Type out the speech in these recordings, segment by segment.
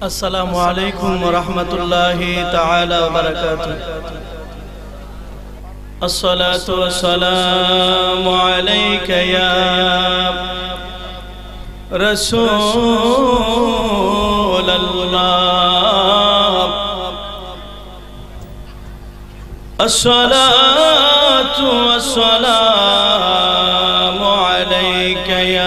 अस्सलामु अलैकुम व रहमतुल्लाहि ताला व बरकातुहू। अस्सलातु वस्सलामु अलैका या रसूलल्लाह। अस्सलातु वस्सलामु अलैका या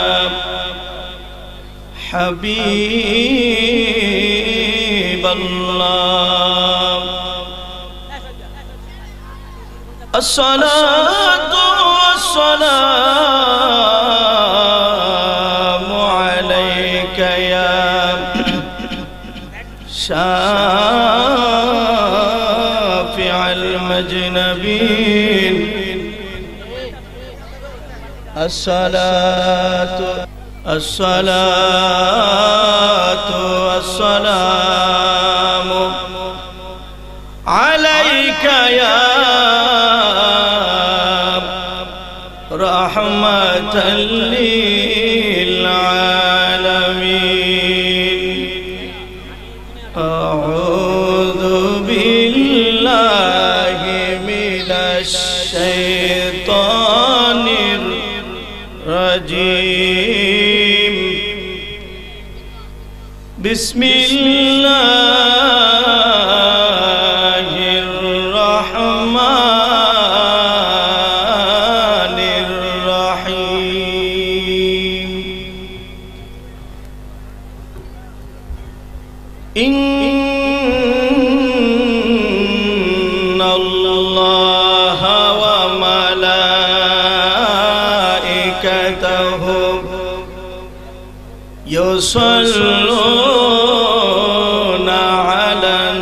हबीबल्लाह। अस्सलातु वस्सलामु अलैका या शाफिअल मजनबीन। अस्सलातु वस्सलामु अलैका या रहमतल लिल आलमीन। अऊज़ु बिल्लाहि मिनश शैतानिर रजीम। बिस्मिल्लाहिर रहमानिर रहीम। इन्नल्लाहा व मलाइकतहु युसल्लूना अलन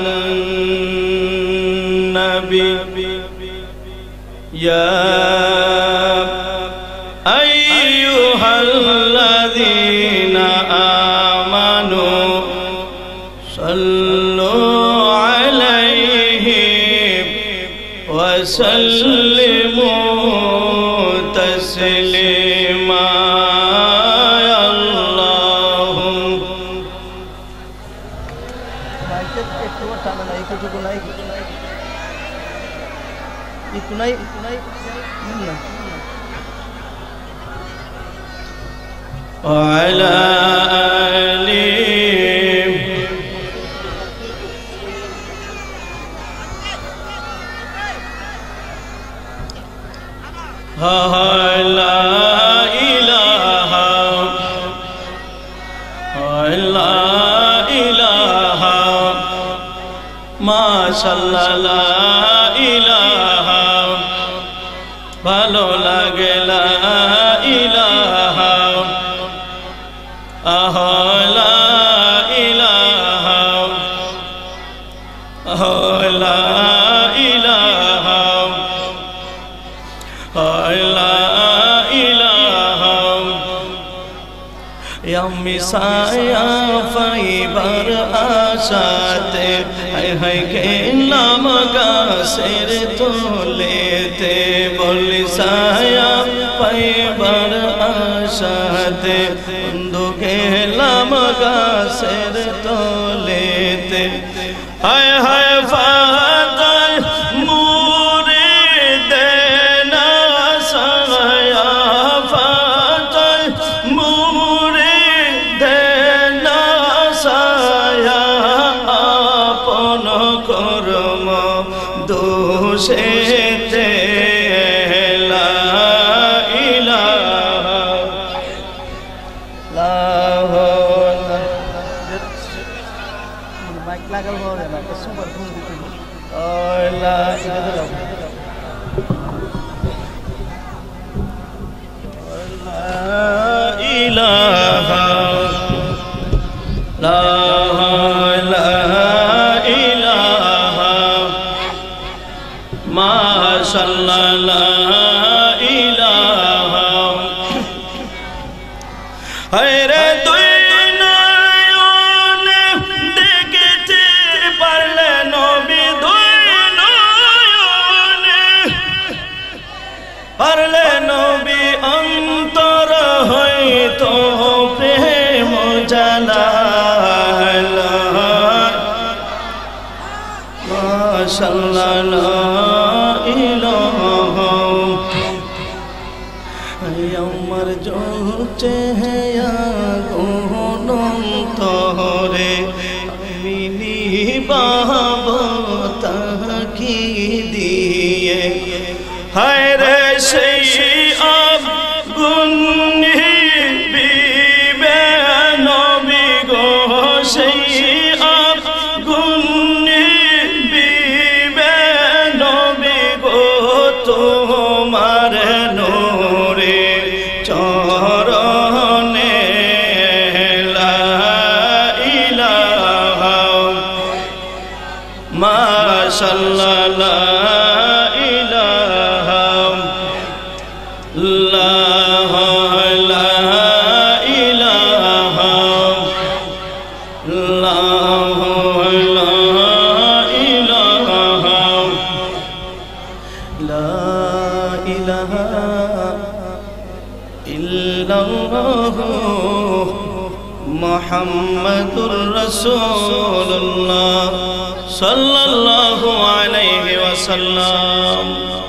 नबी। या अय्युहल्लज़ीना आमनू सल्लू अलैहि वसल्लिमू तस्लीमा। وعلى آله لا إله لا إله ما شاء الله لا إله ভালো লাগে লা ইলাহা লা ইলাহা লা ইলাহা লা ইলাহা। মিসায়া ফাইবার আশাতে হায় হায় গেলাম গাছের তলেতে। বলি সায়া পাইবার আশাতে বন্ধু গেলাম গাছের তলেতে। হায় হায় ফাতায় মুরিদে না সায়া ফাতায় মুরিদে না সায়া আপন কর্ম দোষেতে লা ইলাহা লা মাইক লাগাল হবে না সুপার ফোন দিতে লা ইলাহা লা ইলাহা মাশাআল্লাহ লা ইলাহা। হায়রে তুই নয়নে দেখতে পারলে নবী, দুই নয়নে পারলে নবী অন্তর হইতো প্রেম জালা। মাশাআল্লাহ লা ইলাহা আমার জ্বলছে আগুন অন্তরে আমি নিভাব তাকি দিয়ে হায় রে সেই আগুন নিভিবে নবী গো সেই আগুন নিভিবে নবী গো তোমার নূরে চরণে লা ইলাহা মাশাআল্লাহ লা ইলাহা লা ইলাহা লা ইলাহা লা ইলাহা ইল্লাল্লাহু মুহাম্মাদুর রাসূলুল্লাহ সাল্লাল্লাহু আলাইহি ওয়াসাল্লাম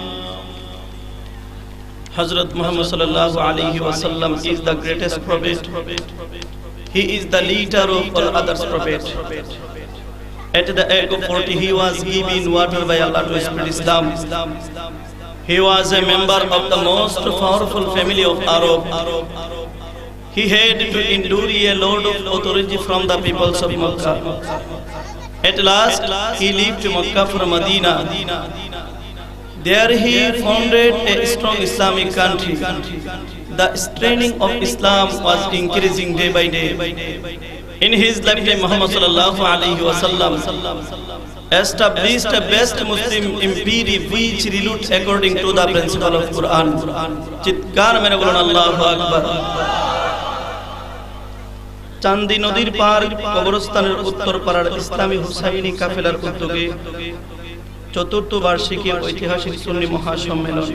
Hazrat Muhammad sallallahu alaihi wasallam is the greatest prophet. He is the leader of all others prophet. At the age of 40 he was given water by Allah to spread Islam. He was a member of the most powerful family of Arab. He had to endure a load of authority from the peoples of Makkah. At last he left Makkah for Medina. There he founded a strong Islamic country. The strengthening of Islam was increasing day by day. In his lifetime, Muhammad sallallahu alaihi wasallam established a best Muslim empire which ruled according to the principle of Quran. Chitkar mere bolun Allahu Akbar. চান্দি নদীর পার কবরস্থানের উত্তর পাড়ার ইসলামী হুসাইনি কাফেলার উদ্যোগে চতুর্থ বার্ষিকী ঐতিহাসিক সুন্নি মহাসম্মেলন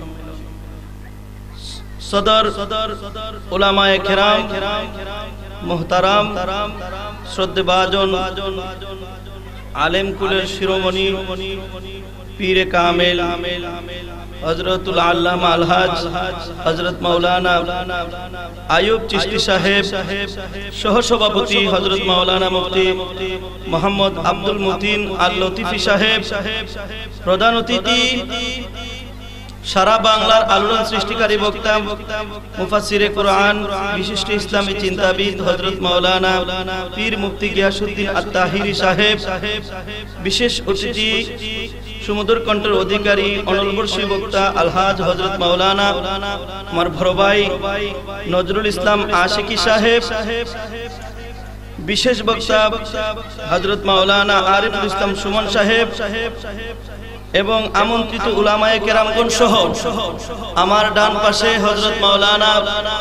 সদর উলামায়ে কেরাম মুহতারাম শ্রদ্ধেভাজন আলেম কুলের শিরোমণি পীরে কামেল হযরতুল আল্লামা আলহাজ হযরত মাওলানা আইয়ুব চিশতি সাহেব সহ সভাপতি হযরত মাওলানা মুফতি মোহাম্মদ আব্দুল মতিন আল লতিফি সাহেব প্রধান অতিথি সারা বাংলার আলোড়ন সৃষ্টিকারী বক্তা মুফাসসিরে কুরআন বিশিষ্ট ইসলামী চিন্তাবিদ হযরত মাওলানা পীর মুফতি গিয়াসউদ্দিন আত-তাহিরি সাহেব বিশেষ অতিথি সুমধুর কণ্ঠের অধিকারী অনলবর্ষী বক্তা আলহাজ হযরত মাওলানা আমার বড় ভাই নজরুল ইসলাম আশিকি সাহেব বিশেষ বক্তা হযরত মাওলানা আরিফুল ইসলাম সুমন সাহেব এবং আমন্ত্রিত উলামায়ে কেরামগণ সহ আমার ডান পাশে হযরত মাওলানা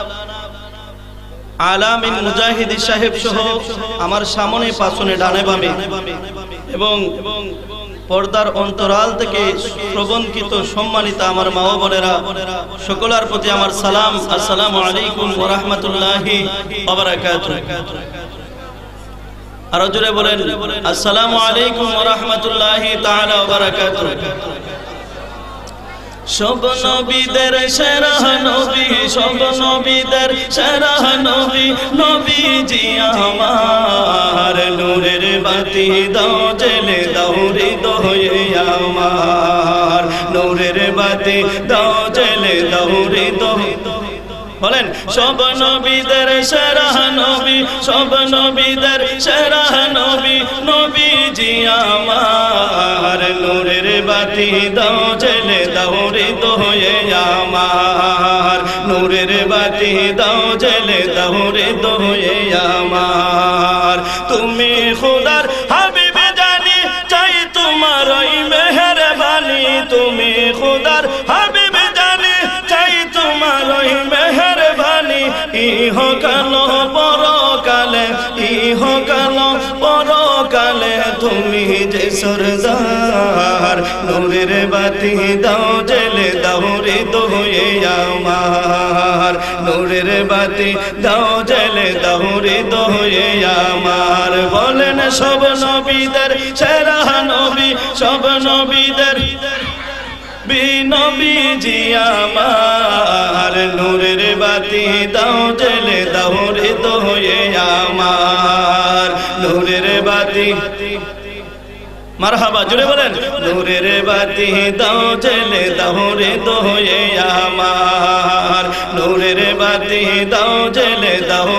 আলামিন মুজাহিদি সাহেব সহ আমার সামনে পাশনে ডানে বামে এবং পর্দার অন্তরাল থেকে প্রবন্ধিত সম্মানিত আমার মা ও বোনেরা সকলের প্রতি আমার সালাম আসসালামু আলাইকুম ওয়া রাহমাতুল্লাহি ওয়া বারাকাতুহু আর জোরে বলেন আসসালামু আলাইকুম ওয়া রাহমাতুল্লাহি তাআলা ওয়া বারাকাতুহু সব নবীদের সেরা নবী সব নবীদের সেরা নবী নবীজি আমার নূরের বাতি দাও জ্বেলে দাও হৃদয়ে আমার নূরের বাতি দাও জ্বেলে দাও হৃদয়ে বলেন সব নবীদের সেরা নবী সব নবীদের সেরা নবী নবীজি আমার নূরের বাতি দাও জ্বেলে দাও হৃদয়ে আমার নূরের বাতি দাও জ্বেলে দাও হৃদয়ে আমার তুমি খোদার হাবিব জানি চাই তোমার ওই মেহেরবানি তুমি খোদার হাবিব জানি চাই তোমার ওই মেহেরবানি ইহকাল পরকালে ইহকাল পরকালে তুমি যে সরদার নূরের বাতি দাও জ্বেলে দাও হৃদয়ে আমার নূরের বাতি দাও জ্বেলে দাও হৃদয়ে আমার বলেন সব নবীদের সেরা নবী সব নবীদের বিনবীজি আমার নূরের বাতি দাও জ্বেলে দাও হৃদয়ে আমার নূরের বাতি মারহাবা জুড়ে বলেন নূরের বাতি দাও জ্বেলে দাও হৃদয়ে আমার নূরের বাতি দাও জ্বেলে দাও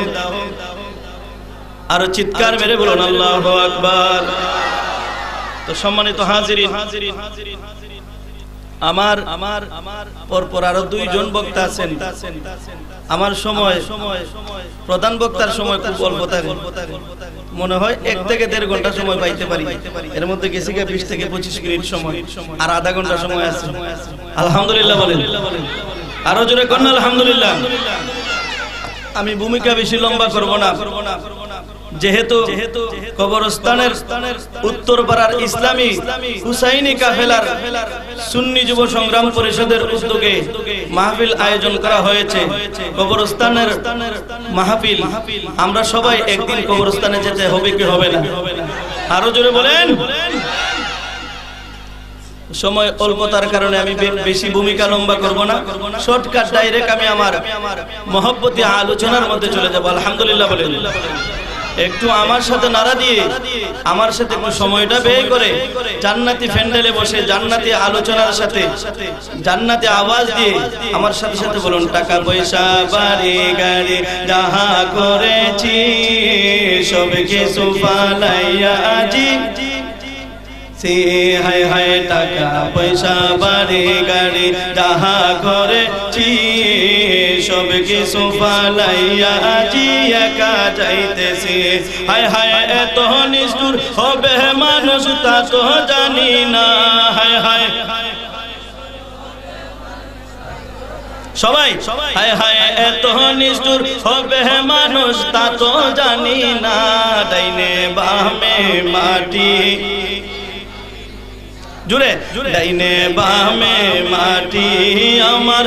আর চিৎকার মেরে বলুন আল্লাহু আকবার। তো সম্মানিত হাজিরিন আমার পরপর আরো দুইজন বক্তা আছেন। আমার সময় প্রধান বক্তার সময় খুব অল্প থাকে, মনে হয় 1 থেকে 1.5 ঘন্টা সময় পাইতে পারি। এর মধ্যে গেছি 20 থেকে 25 মিনিট সময়, আর আধা ঘন্টা সময় আছে। আলহামদুলিল্লাহ বলেন, আরো জোরে কোন আলহামদুলিল্লাহ। আমি ভূমিকা বেশি লম্বা করব না, যেহেতু কবরস্থানের উত্তরপাড়ার ইসলামী হুসাইনি কাফেলার সুন্নি যুব সংগ্রাম পরিষদের উদ্যোগে মাহফিল আয়োজন করা হয়েছে। কবরস্থানের মাহফিল, আমরা সবাই একদিন কবরস্থানে যেতে হবে কি হবে না? আরো জোরে বলেন। সময় অল্পতার কারণে আমি বেশি ভূমিকা লম্বা করব না, শর্টকাট ডাইরেক্ট আমি আমার মহব্বতী আলোচনার মধ্যে চলে যাব। আলহামদুলিল্লাহ বলেন। একটু আমার সাথে নারা দিয়ে, আমার সাথে একটু সময়টা ব্যয় করে জান্নাতি প্যান্ডেলে বসে জান্নাতি আলোচনার সাথে জান্নাতি আওয়াজ দিয়ে আমার সাথে সাথে বলুন, টাকা পয়সা বাড়ি গাড়ি যাহা করেছি সব কিছু ফালাইয়া আজি সে হায় হায় টাকা পয়সা বাড়ি গাড়ি যাহা করেছি সব কিছু ফালাইয়া আজি একা যাইতেছি। হায় হায় এত নিষ্ঠুর হবে মানুষ তা তো জানি না। হায় হায় সবাই হায় হায় এত নিষ্ঠুর হবে মানুষ তা তো জানি না। ডাইনে বামে মাটি জুড়ে ডাইনে বামে মাটি আমার।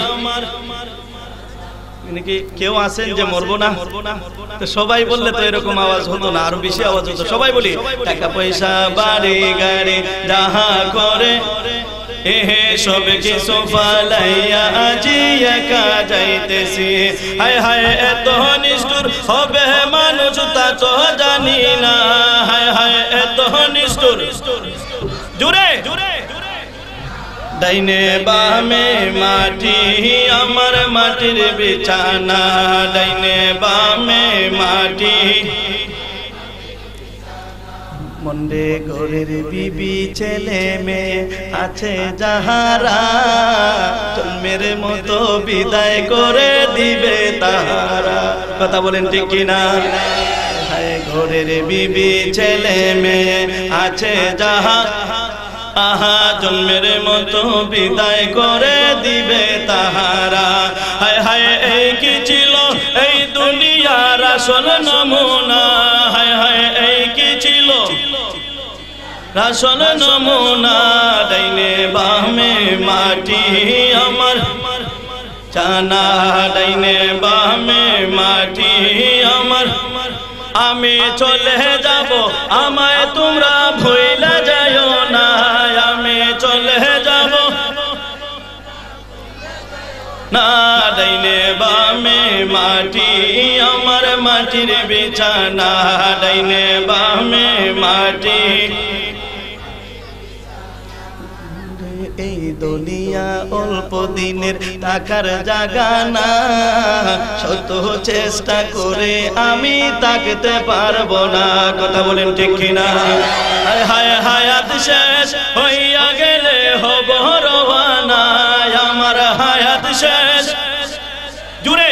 কেউ আছেন যে মরবো না? তো সবাই বললে তো এরকম আওয়াজ হতো না, আরো বেশি আওয়াজ হতো। সবাই বলি, টাকা পয়সা বাড়ি গাড়ি যাহা করে সব কিছু ফালাইয়া আজি একা যাইতেছি। হায় হায় এত নিষ্ঠুর হবে মানুষ তা তো জানি না। হায় হায় এত নিষ্ঠুর জুড়ে ডাইনে বামে মাটি আমার মাটির বিছানা। ডাইনে বামে মাটি মন্ডে ঘরের বিবি ছেলে মেয়ে আছে যাহারা জন্মের মতো বিদায় করে দিবে তাহারা। কথা বলেন ঠিক কিনা? ঘরের বিবি ছেলে মেয়ে আছে যাহা আহা জন্মের মতো বিদায় করে দিবে তাহারা। হায় হায় এই কি ছিল এই দুনিয়ার আসল নমুনা। হায় হায় এই কি ছিল আসল নমুনা। ডাইনে বামে মাটি আমার জানা। ডাইনে বামে মাটি আমার। আমি চলে যাব আমায় তোমরা ভুইলা যাও না। আমি চলে যাব না। ডাইনে বামে মাটি আমার মাটির বিছানা। ডাইনে বামে মাটি এই দুনিয়া অল্প দিনের টাকার জায়গা না। শত চেষ্টা করে আমি তাকতে পারবো না। কথা বলেন ঠিক কিনা? হায় হায় হায়াত শেষ হইয়া গেলে হব রওয়ানা। আমার হায়াত শেষ জুড়ে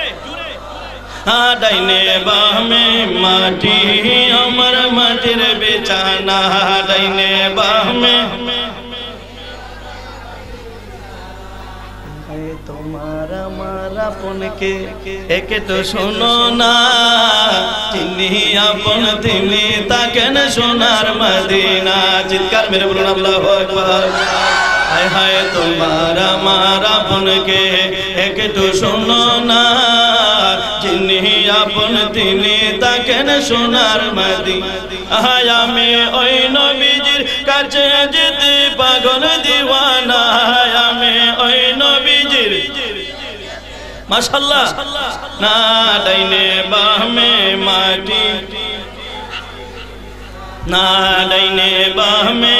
ডাইনে বামে মাটি আমার মাটির বিছানা। ডাইনে বামে তোমার আমার আপনকে একে তো শোনো না। তিনি আপন তিনি তাকেন সোনার মদিনা। চিৎকার মেরে বলুন আল্লাহু আকবার। হায় হায় তোমার আমার আপনকে একে তো শোনো না। যিনি আপন তিনি তাকেন সোনার মদিনা আমি ওই নবীজির কাছে যেতে পাগল দিওয়ানা আমি ওই নবীজির মাশাআল্লাহ না ডাইনে বামে মাটি না ডাইনে বামে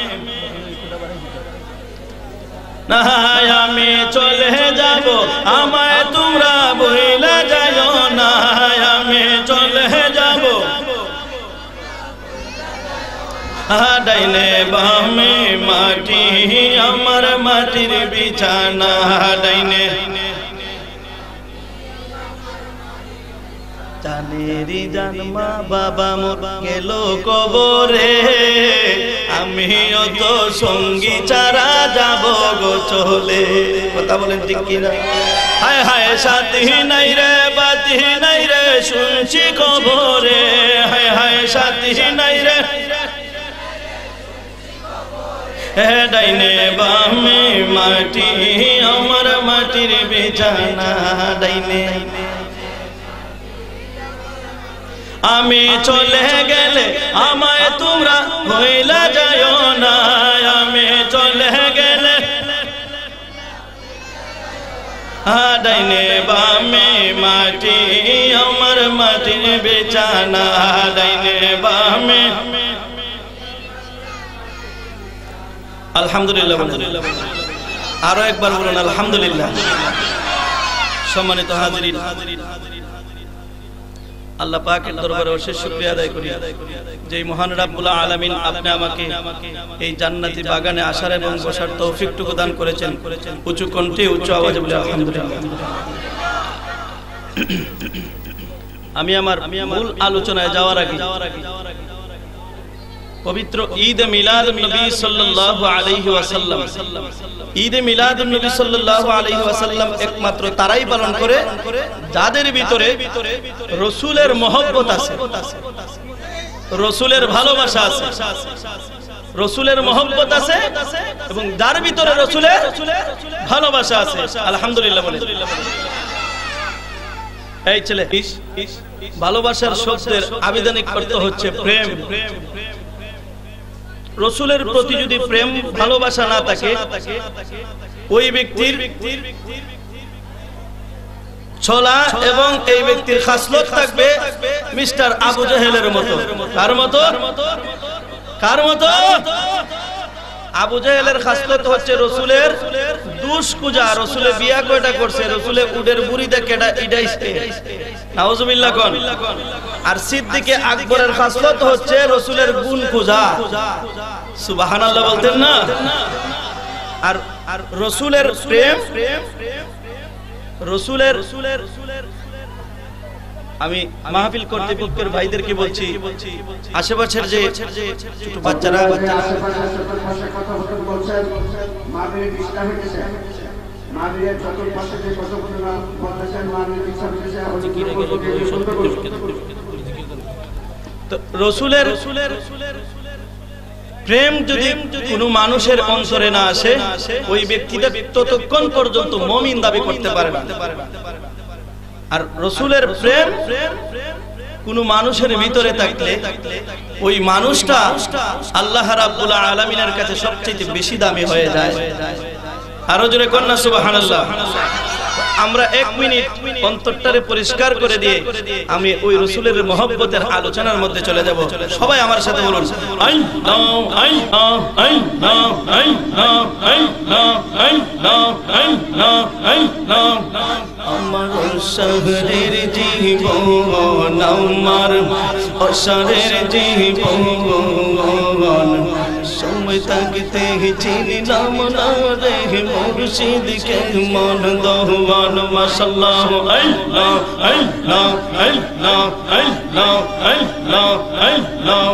না আমি চলে যাব আমায় তোমরা ভুলে যাও না আমি চলে যাব ডাইনে বামে মাটি আমার মাটির বিছানা ডাইনে জানেরি জানমা বাবা মোর গেল কবরে আমিও তো সঙ্গী ছাড়া যাব গো চলে কথা বলেন ঠিক কি না হায় হায় সাথী নাই রে বাতি নাই রে শুনছি কবরে হায় হায় সাথী নাই রে হে ডাইনে বামে মাটি আমার মাটির বিছানা ডাইনে আমি চলে গেলে আমায় তোমরা ভুলে যাও না আমি চলে গেলে ডাইনে বামে মাটি আমার মাটির বিছানা ডাইনে বামে আলহামদুলিল্লাহ আরো একবার বলুন আলহামদুলিল্লাহ সম্মানিত হাজিরিন আল্লাহ পাকের দরবারে অশেষ শুকরিয়া আদায় করি যে মহান রব্বুল আলামিন আপনি আমাকে এই জান্নাতি বাগানে আসার এবং বসার তৌফিকটুকু দান করেছেন উঁচু কণ্ঠে উচ্চ আওয়াজে বলি আলহামদুলিল্লাহ আমি আমার মূল আলোচনায় যাওয়ার আগে পবিত্র ঈদ মিলাদুন নবী সাল্লাল্লাহু আলাইহি ওয়াসাল্লাম ঈদ মিলাদুন নবী সাল্লাল্লাহু আলাইহি ওয়াসাল্লাম একমাত্র তারাই পালন করে যাদের ভিতরে রাসূলের মহব্বত আছে রাসূলের ভালোবাসা আছে রাসূলের মহব্বত আছে এবং যার ভিতরে রাসূলের ভালোবাসা আছে আলহামদুলিল্লাহ বলেন এই ছেলে ভালোবাসার শব্দের আবিধানিক অর্থ হচ্ছে প্রেম রাসূলের প্রতি যদি প্রেম ভালোবাসা না থাকে ওই ব্যক্তির ছলা এবং এই ব্যক্তির খাসলত থাকবে মিস্টার আবু জাহেলের মতো কার মতো আবু জাহেলের খাসলত হচ্ছে রাসূলের দুশকুজা রাসূলে বিয়া কয়টা করছে রাসূলে উডের বুড়ি দেখে এটা ইডাইছে নাউজুবিল্লাহ কোন আর সিদ্দিকে আকবরের খাসলত হচ্ছে রাসূলের গুণ খুঁজা সুবহানাল্লাহ বলতেন না আর রাসূলের প্রেম রাসূলের আমি মাহফিল কর্তৃপক্ষের ভাইদেরকে বলছি আশেপাশের যে ছোট বাচ্চারা কথা বলছেন মাহফিলের ডিস্টার্ব হচ্ছে মাহফিলের চতুর্পাশে যে কতগুলো বলতেছেন মাহফিলের ডিস্টার্ব হচ্ছে তো রাসূলের প্রেম যদি কোনো মানুষের অন্তরে না আসে ওই ব্যক্তিটা ততক্ষণ পর্যন্ত মুমিন দাবি করতে পারে না আর রাসূলের প্রেম কোন মানুষের ভিতরে থাকলে ওই মানুষটা আল্লাহ রাব্বুল আলামিনের কাছে সবচেয়ে বেশি দামি হয়ে যায় আরো জোরে কন্যা সুবহানাল্লাহ আমরা 1 মিনিট অন্তরটারে পরিষ্কার করে দিয়ে আমি ওই রাসূলের মহব্বতের আলোচনার মধ্যে চলে যাব সবাই আমার সাথে বলুন I now I now I now I now I now I now I now I now আমার শহরের জীবন আমার শহরের জীবন সময় থাকতে চিনিলাম না রে মুর্শিদকে মন দহওয়ান মাশাআল্লাহ আল্লাহ আল্লাহ আল্লাহ আল্লাহ আল্লাহ আল্লাহ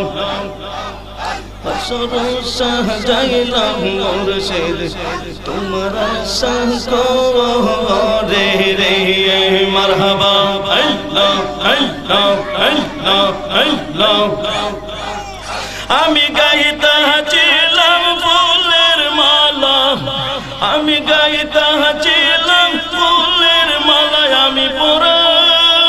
আসর সাজাইলাম মুর্শিদ তোমারা সঙ্গ রে রে মারহাবা আল্লাহ আল্লাহ আল্লাহ আল্লাহ আমি গাইতাছিলাম ফুলের মালা আমি গাইতাছিলাম ফুলের মালা আমি পরাই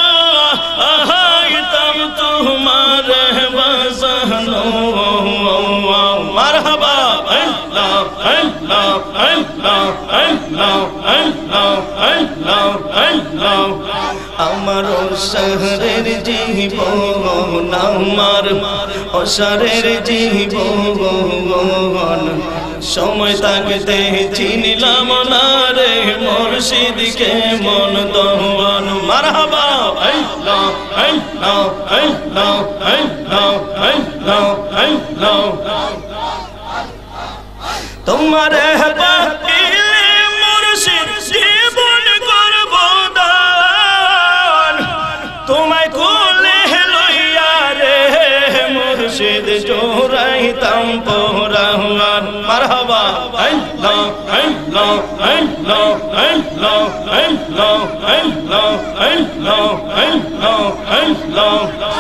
মারহাবা আল্লাহ আল্লাহ আল্লাহ আল্লাহ আল্লাহ আল্লাহ আল্লাহ আমার শহরের জীবন আমার অসারের জীবন সময় থাকতে চিনিলাম না রে মুর্শিদকে মন দহন মারহাবা আল্লাহ আল্লাহ আল্লাহ আল্লাহ আল্লাহ আল্লাহ তোমারে পাইলে মুর্শিদ জীবন করব দান তোমায় কোলে লইয়া রে মুর্শিদ জোড়াইতাম পরান মারহাবা আল্লাহ আল্লাহ আল্লাহ আল্লাহ আল্লাহ আল্লাহ আল্লাহ আল্লাহ আল্লাহ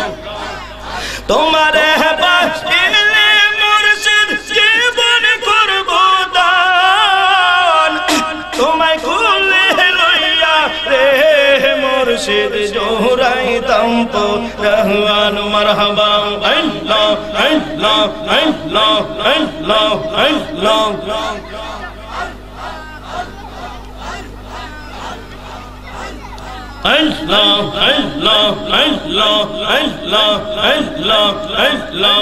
তোমারে পাইলে মুর্শিদ জীবন করব দান তোমায় কোলে লইয়া রে মুর্শিদ জোড়াইতাম পরান মারহাবা আল্লাহ আল্লাহ আল্লাহ আল্লাহ আল্লাহ Allah, Allah, Allah, Allah, Allah, Allah.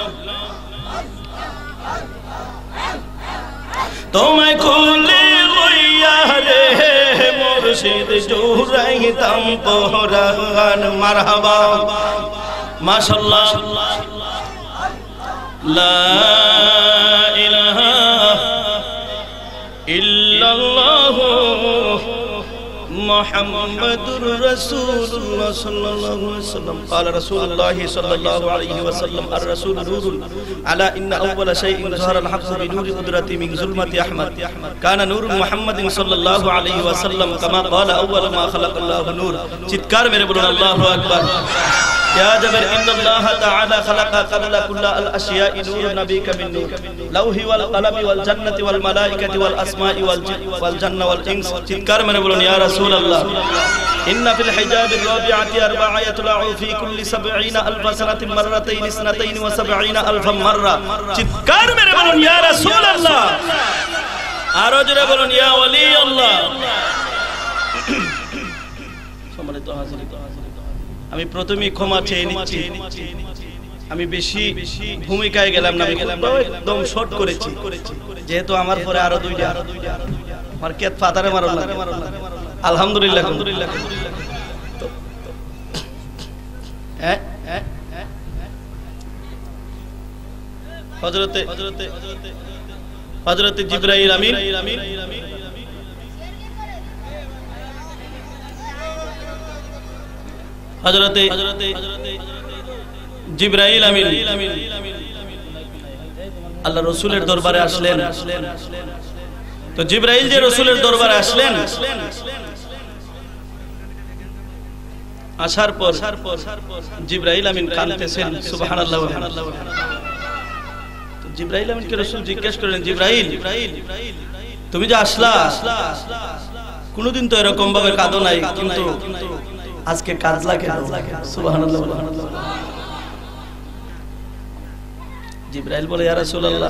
তোমায় কোলে লইয়া রে মুর্শিদ জোড়াইতাম পরান মারহাবা মাশাআল্লাহ লা ইলাহা ইল্লাল্লাহ মুহাম্মাদুর রাসূলুল্লাহ সাল্লাল্লাহু আলাইহি ওয়াসাল্লাম قال رسول الله صلى الله عليه وسلم الرسول نور على ان اول شيء ظهر الحق بنور قدرته من ظلمة احمد كان نور محمد صلى الله عليه وسلم كما قال اول ما خلق الله نور চিৎকার মেরে বলুন আল্লাহু আকবার يا جبر ان الله تعالى خلق قبل كل الاشياء نور نبيك من نور لوح والقلم والجنه والملائكه والاسماء والجنه والانس চিৎকার মেরে বলুন يا رسول الله ان في الحجاب الرابعه اربعه يطلع في كل 70000 سنه مرتين 72000 مره চিৎকার মেরে বলুন يا رسول الله আরো জোরে বলুন يا ولي الله সম্মানিত হাজির আমি প্রথমেই ক্ষমা চেয়ে নিচ্ছি আমি বেশি ভূমিকায় গেলাম না একদম শর্ট করেছি যেহেতু আমার পরে আরো দুইটা আমার কেত ফাতারে মারল না আলহামদুলিল্লাহ হযরতে জিবরাইল আমিন হযরতে জিবরাইল আমিন আল্লাহ রাসূলের দরবারে আসলেন তো জিবরাইল যে রাসূলের দরবারে আসলেন আসার পর জিবরাইল আমিন কাঁদতেছেন সুবহানাল্লাহ তো জিবরাইল আমিনকে রাসূল জিজ্ঞেস করলেন জিবরাইল তুমি যে আসলা কোনদিন তো এরকম ভাবে কাঁদো নাই কিন্তু আজকে কাজলা কেন সুবহানাল্লাহ জিবরাইল বলে ইয়া রাসূলুল্লাহ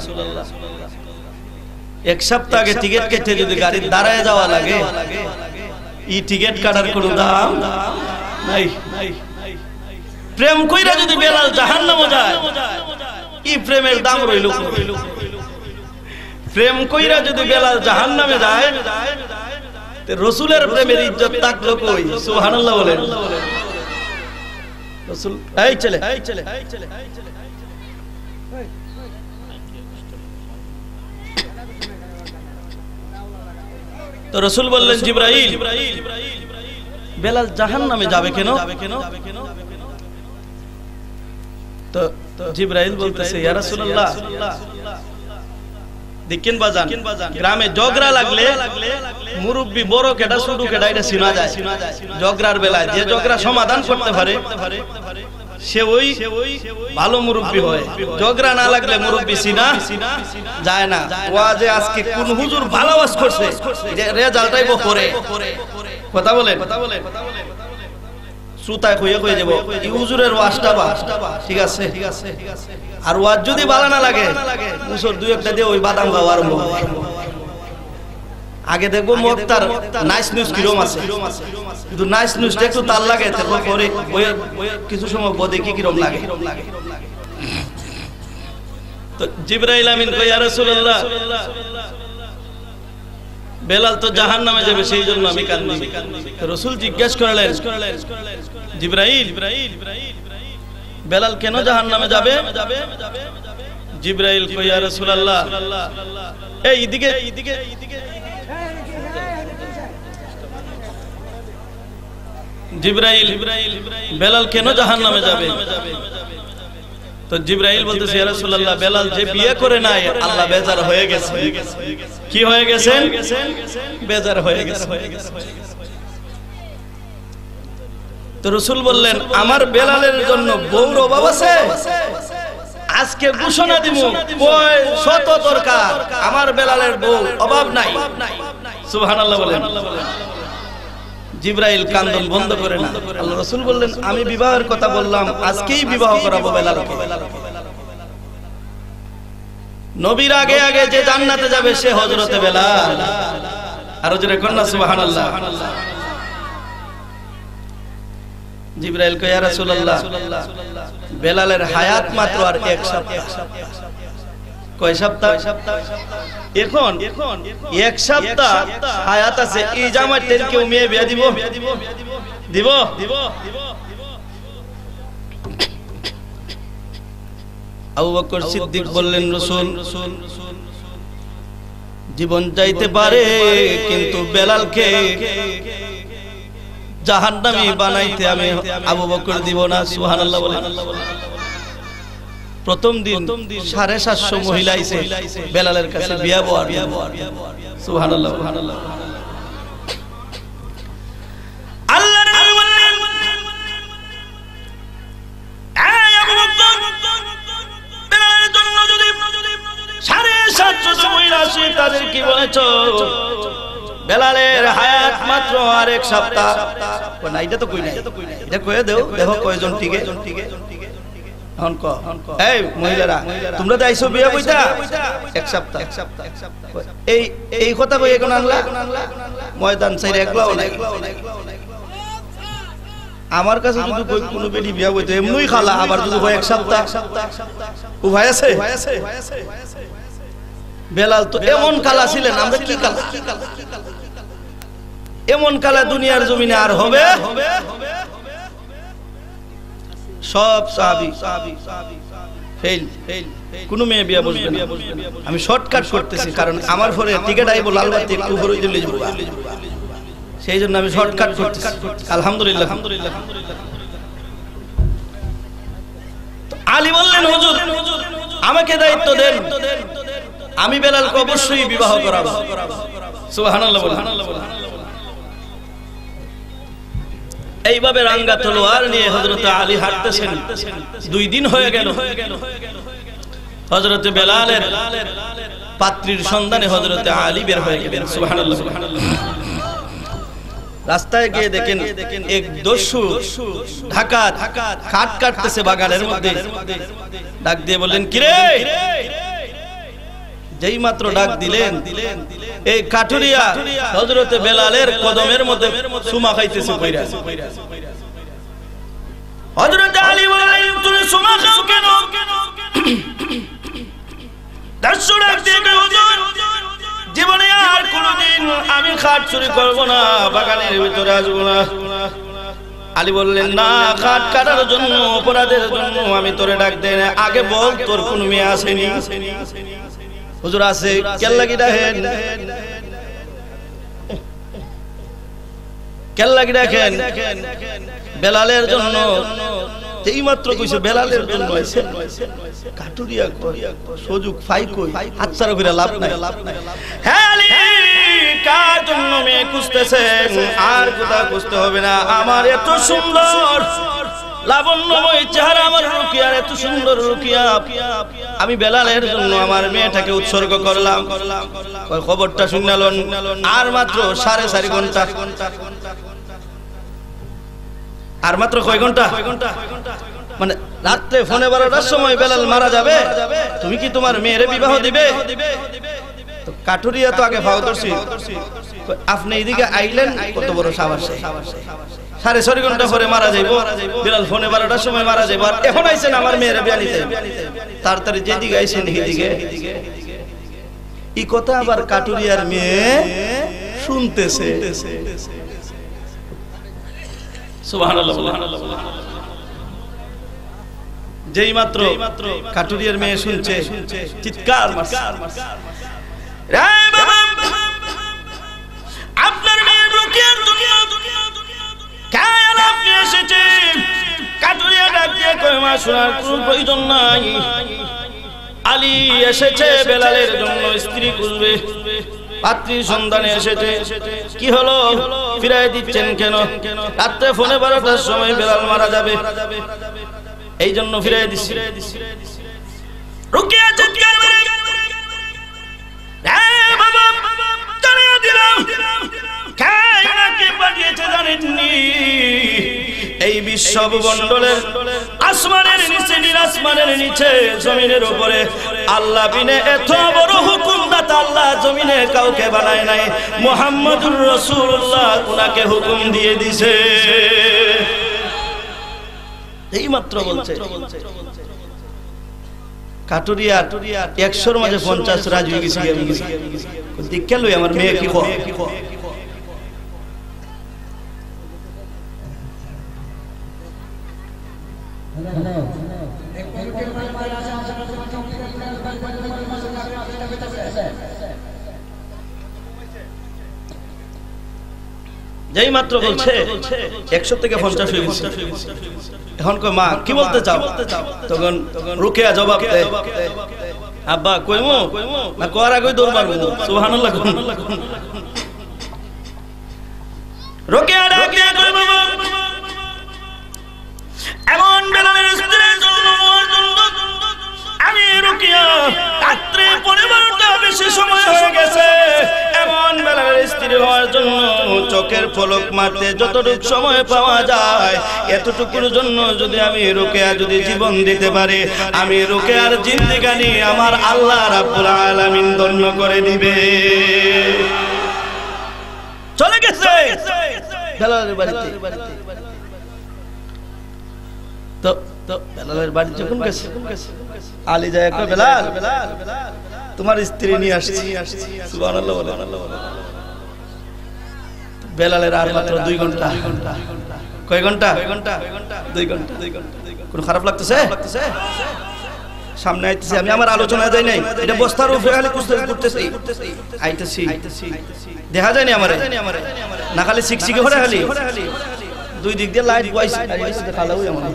এক সপ্তাহ আগে টিকেট কেটে যদি গাড়ি দাঁড়ায় যাওয়া লাগে এই টিকেট কাটার কোনো দাম নাই প্রেম কইরা যদি বেলাল জাহান্নামে যায় এই প্রেমের দাম রইল প্রেম কইরা যদি বেলাল জাহান্নামে যায় রাসূলের প্রেমের ইজ্জত থাকলো কই সুবহানাল্লাহ বলেন রাসূল এই চলে তো রাসূল বললেন জিবরাইল বেলাল জাহান্নামে যাবে কেন তো জিবরাইল বলতেছে ইয়া রাসূলুল্লাহ দেখেন বাজান গ্রামে ঝগড়া লাগলে মুরব্বি বড় কেডা ছোট কেডা এটা চিনা যায় ঝগড়ার বেলায় যে ঝগড়া সমাধান করতে পারে সে ওই ভালো মুরব্বি হয় ঝগড়া না লাগলে মুরব্বি চিনা যায় না ওয়াজে আজকে কোন হুজুর ভালো ওয়াজ করছে রেজাল্টটাই পরে কথা বলেন শ্রোতায় হয়ে যাব এই হুজুরের ওয়াজটা বা ঠিক আছে আর ওয়াজ যদি ভালো না লাগে মুসর দুই একটা দিয়ে ওই বাদাম খাওয়া আরম্ভ আগে দেখবো মোক্তার নাইস নিউজ কিরম আছে কিন্তু নাইস নিউজটা একটু তার লাগে তারপর পরে কিছু সময় বদে কি কিরম লাগে তো জিবরাইল আমিন কই ইয়া রাসূলুল্লাহ বেলাল তো জাহান্নামে যাবে সেই জন্য আমি কান্দি রাসূল জিজ্ঞাসা করলেন জিবরাইল বেলাল কেন জাহান্নামে যাবে জিবরাইল কই ইয়া রাসূলুল্লাহ এই এদিকে জিবরাইল বেলাল কেন জাহান্নামে যাবে তো জিবরাইল বলতেছে ইয়া রাসূলুল্লাহ বেলাল যে বিয়ে করে নাই আল্লাহ বেজার হয়ে গেছে কি হয়ে গেছেন বেজার হয়ে গেছে তো রাসূল বললেন আমার বেলালের জন্য বউর অভাব আছে আজকে ঘোষণা দিমু কয় শত দরকার আমার বেলালের বউ অভাব নাই সুবহানাল্লাহ বলেন জিবরাইল কান্দন বন্ধ করে না আল্লাহ রাসূল বললেন আমি বিবাহের কথা বললাম আজকেই বিবাহ করাবো বেলালকে নবীর আগে আগে যে জান্নাতে যাবে সে হযরতে বেলাল আর জোরে কন্না সুবহানাল্লাহ জিবরাইল কয় ইয়া রাসূলুল্লাহ বেলালের হায়াত মাত্র আর এক সপ্তাহ কয় সপ্তাহ এখন এক সপ্তাহ হায়াত আছে এই জামাতের কেউ মেয়ে বিয়ে দিব আবু বকর সিদ্দিক বললেন রাসূল জীবন যাইতে পারে কিন্তু বেলালকে জাহান্নামী বানাইতে আমি আবু বকর দিব না সুবহানাল্লাহ বলেন প্রথম দিন 750 মহিলা আইছে বেলালের কাছে বিয়া বয়ার সুবহানাল্লাহ সুবহানাল্লাহ আল্লাহর নবী বললেন এই আবু বকর বেলালের জন্য যদি 750 মহিলা আসে তাদের কি বলেছো বেলালের হায়াত মাত্র আর এক সপ্তাহ না এটা তো কই নাই এটা কইয়া দেও দেখো কয়জন টিকে এখন ক এই মহিলারা তোমরা তো আইছো বিয়া কইতা এক সপ্তাহ এই কথা কই এখন আনলা ময়দান চাই একলাও নাই আমার কাছে যদি কই কোনো বেডি বিয়া কইতে এমনই খালা আবার যদি হয় এক সপ্তাহ ও ভাই আছে বেলাল তো এমন কালা ছিলেন আমরা কি কালা এমন কালা দুনিয়ার জমিনে আর হবে সব সাহাবী ফেল কোন মেয়ে বিয়া বসবে না আমি শর্টকাট করতেছি কারণ আমার পরে টিকেট আইবো লালবাতি একটু উপরে দিলে যাব সেই জন্য আমি শর্টকাট করতেছি আলহামদুলিল্লাহ আলী বললেন হুজুর আমাকে দায়িত্ব দেন আমি বেলালকে অবশ্যই বিবাহ করাবো সুবহানাল্লাহ বলেন এইভাবে রাঙ্গা তলোয়ার নিয়ে হযরত আলী হাঁটতেছেন 2 দিন হয়ে গেল হযরত বেলালের পাত্রীর সন্ধানে হযরত আলী বের হয়ে গেলেন সুবহানাল্লাহ রাস্তায় গিয়ে দেখেন এক দস্যু ডাকাত খাট কাটতেছে বাগানের মধ্যে ডাক দিয়ে বললেন কি রে যেই মাত্র ডাক দিলেন এই কাঠুরিয়া হযরতে বেলালের কদমের মধ্যে সুমা খাইতেছে কইরা হযরত আলী বললেন তুমি সুমা খাও কেন দস্যু ডাক দিয়ে হুজুর জীবনে আর কোনদিন আমি খাট চুরি করব না বাগানের ভিতরে আসব না আলী বললেন না খাট কাটার জন্য অপরাধের জন্য আমি তোরে ডাক দেই না আগে বল তোর কোন মেয়ে আসেনি হুজুর আছে কেল্লা দেখেন বেলালের জন্য এইমাত্র কইছে বেলালের জন্য আছে কাটুরিয়া সুযোগ ফাই কই হাতছাড়া কইরা লাভ নাই হ্যাঁ আলী কার জন্য মেয়ে খুঁজতেছেন আর কোথা খুঁজতে হবে না আমার এত সুন্দর লাবণ্যময় চেহারা আমার রুকিয়ার এত সুন্দর রুকিয়া আমি বেলালের জন্য আমার মেয়েটাকে উৎসর্গ করলাম খবরটা শুনলেন আর মাত্র 4.5 ঘন্টা আর মাত্র কয় ঘন্টা, মানে রাত্রে ফোনে 12টার সময় বেলাল মারা যাবে, তুমি কি তোমার মেয়ের বিবাহ দিবে? তো কাঠুরিয়া তো আগে ভাও ধরছি, আপনি এইদিকে আইলেন, কত বড় সাবাস, 6.5 ঘন্টা পরে মারা যাইব, বেলাল ফোনে 12টার সময় মারা যাইব, আর এখন আইছেন আমার মেয়ের বিয়া নিতে। তাড়াতাড়ি যেদিকে আইছেন এইদিকে এই কথা আবার কাটুরিয়ার মেয়ে শুনতেছে। সুবহানাল্লাহ। যেই মাত্র কাটুরিয়ার মেয়ে শুনছে, চিৎকার মারছে, আপনার মেয়ে রুকিয়ার দুনিয়া কেন আপনি এসেছেন? কাটুরিয়া ডাক দিয়ে কয়, মা শোনার কোনো প্রয়োজন নাই, আলী এসেছে বেলালের জন্য স্ত্রী খুঁজবে, পাত্রী সন্ধানে এসেছে। কি হলো, ফিরাই দিচ্ছেন কেন? রাত্রে ফোনে 12টার সময় বেলাল মারা যাবে, এই জন্য ফিরাই দিচ্ছি। রুকিয়া চিৎকার করে, বাবা জানিয়ে দিলাম, কে পাঠিয়েছে জানেননি? এই বিশ্ব মণ্ডলের আসমানের নিচে, আসমানের নিচে, জমিনের উপরে আল্লাহ বিনে এত বড় হুকুমদাতা আল্লাহ জমিনে কাউকে বানায় নাই, মুহাম্মদুর রাসূলুল্লাহ উনাকে হুকুম দিয়ে দিয়েছে। এই মাত্র বলছে কাটুরিয়া 100-র মাঝে 50 রাজি হয়ে গেছি, দীক্ষা লই আমার মেয়ে কি কয়। যেই মাত্র বলছে 100 থেকে 50 হয়ে গেছে, এখন কই মা কি বলতে চাও? তখন রুকিয়া জবাব দেয়, আব্বা কইমু না কোয়ার আগে দৌড় মারবো। সুবহানাল্লাহ। রুকিয়া ডাক দিয়ে কই, বাবা এমন বেলালের স্ত্রীর জন্য আমি রুকিয়া রাত্রে 12টা বেশি সময় হয়ে গেছে, এমন বেলালের স্ত্রী হওয়ার জন্য চোখের পলক মারতে যতটুকু সময় পাওয়া যায়, এতটুকুর জন্য যদি আমি রুকিয়া যদি জীবন দিতে পারি, আমি রুকিয়ার জিন্দেগানি আমার আল্লাহ রাব্বুল আলামিন ধন্য করে দিবে। চলে গেছে বেলালের বাড়িতে। তো বেলালের বাড়ি যখন গেছে, আলী যায় একটা, বেলাল তোমার স্ত্রী নিয়ে আসছি। সুবহানাল্লাহ। বেলালের আর মাত্র 2 ঘন্টা। কয় ঘন্টা? 2 ঘন্টা। কোন খারাপ লাগতেছে? সামনে আইতেছি আমি, আমার আলোচনা যায় নাই, এটা বস্তার উপরে খালি করতেছি, আইতেছি দেখা যায় না আমারে, না খালি শিখশিখে করে খালি 2 দিক দিয়ে লাইট বয়স খালাও আমার।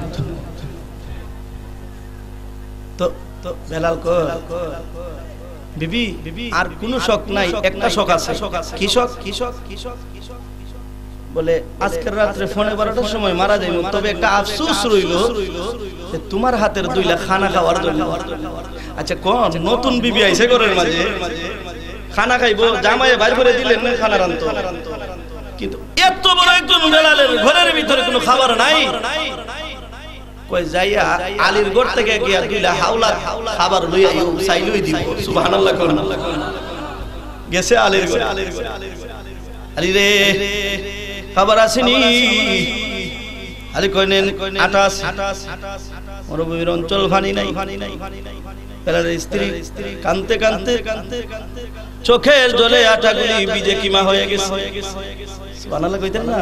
তো বেলাল কো, বিবি আর কোনো শখ নাই, একটা শখ আছে। কি শখ? বলে আজকের রাত্রে ফোনে 12টার সময় মারা যাইব, তবে একটা আফসোস রইল যে তোমার হাতের 2 লাখ খানা খাওয়ার জন্য। আচ্ছা কোন নতুন বিবি আইছে ঘরের মাঝে, খানা খাইবো, জামাইয়ে বাইর করে দিলেন না খানা রান্ত, কিন্তু এত বড় একজন বেলালের ঘরের ভিতরে কোনো খাবার নাই। কই যাইয়া আলীর ঘর থেকে গিয়া 2 লাখ হাওলা খাবার লইয়া চাইলই দিব। সুবহানাল্লাহ। গেছে আলীর ঘরে, আলী রে খাবার আসেনি? আলী কইনেন আটাস, মরুভূমির অঞ্চল ফানি নাই। বেলালের স্ত্রী কানতে কানতে চোখের জলে আটাগুলি ভিজে কিমা হয়ে গেছে। সুবহানাল্লাহ কইতেন না?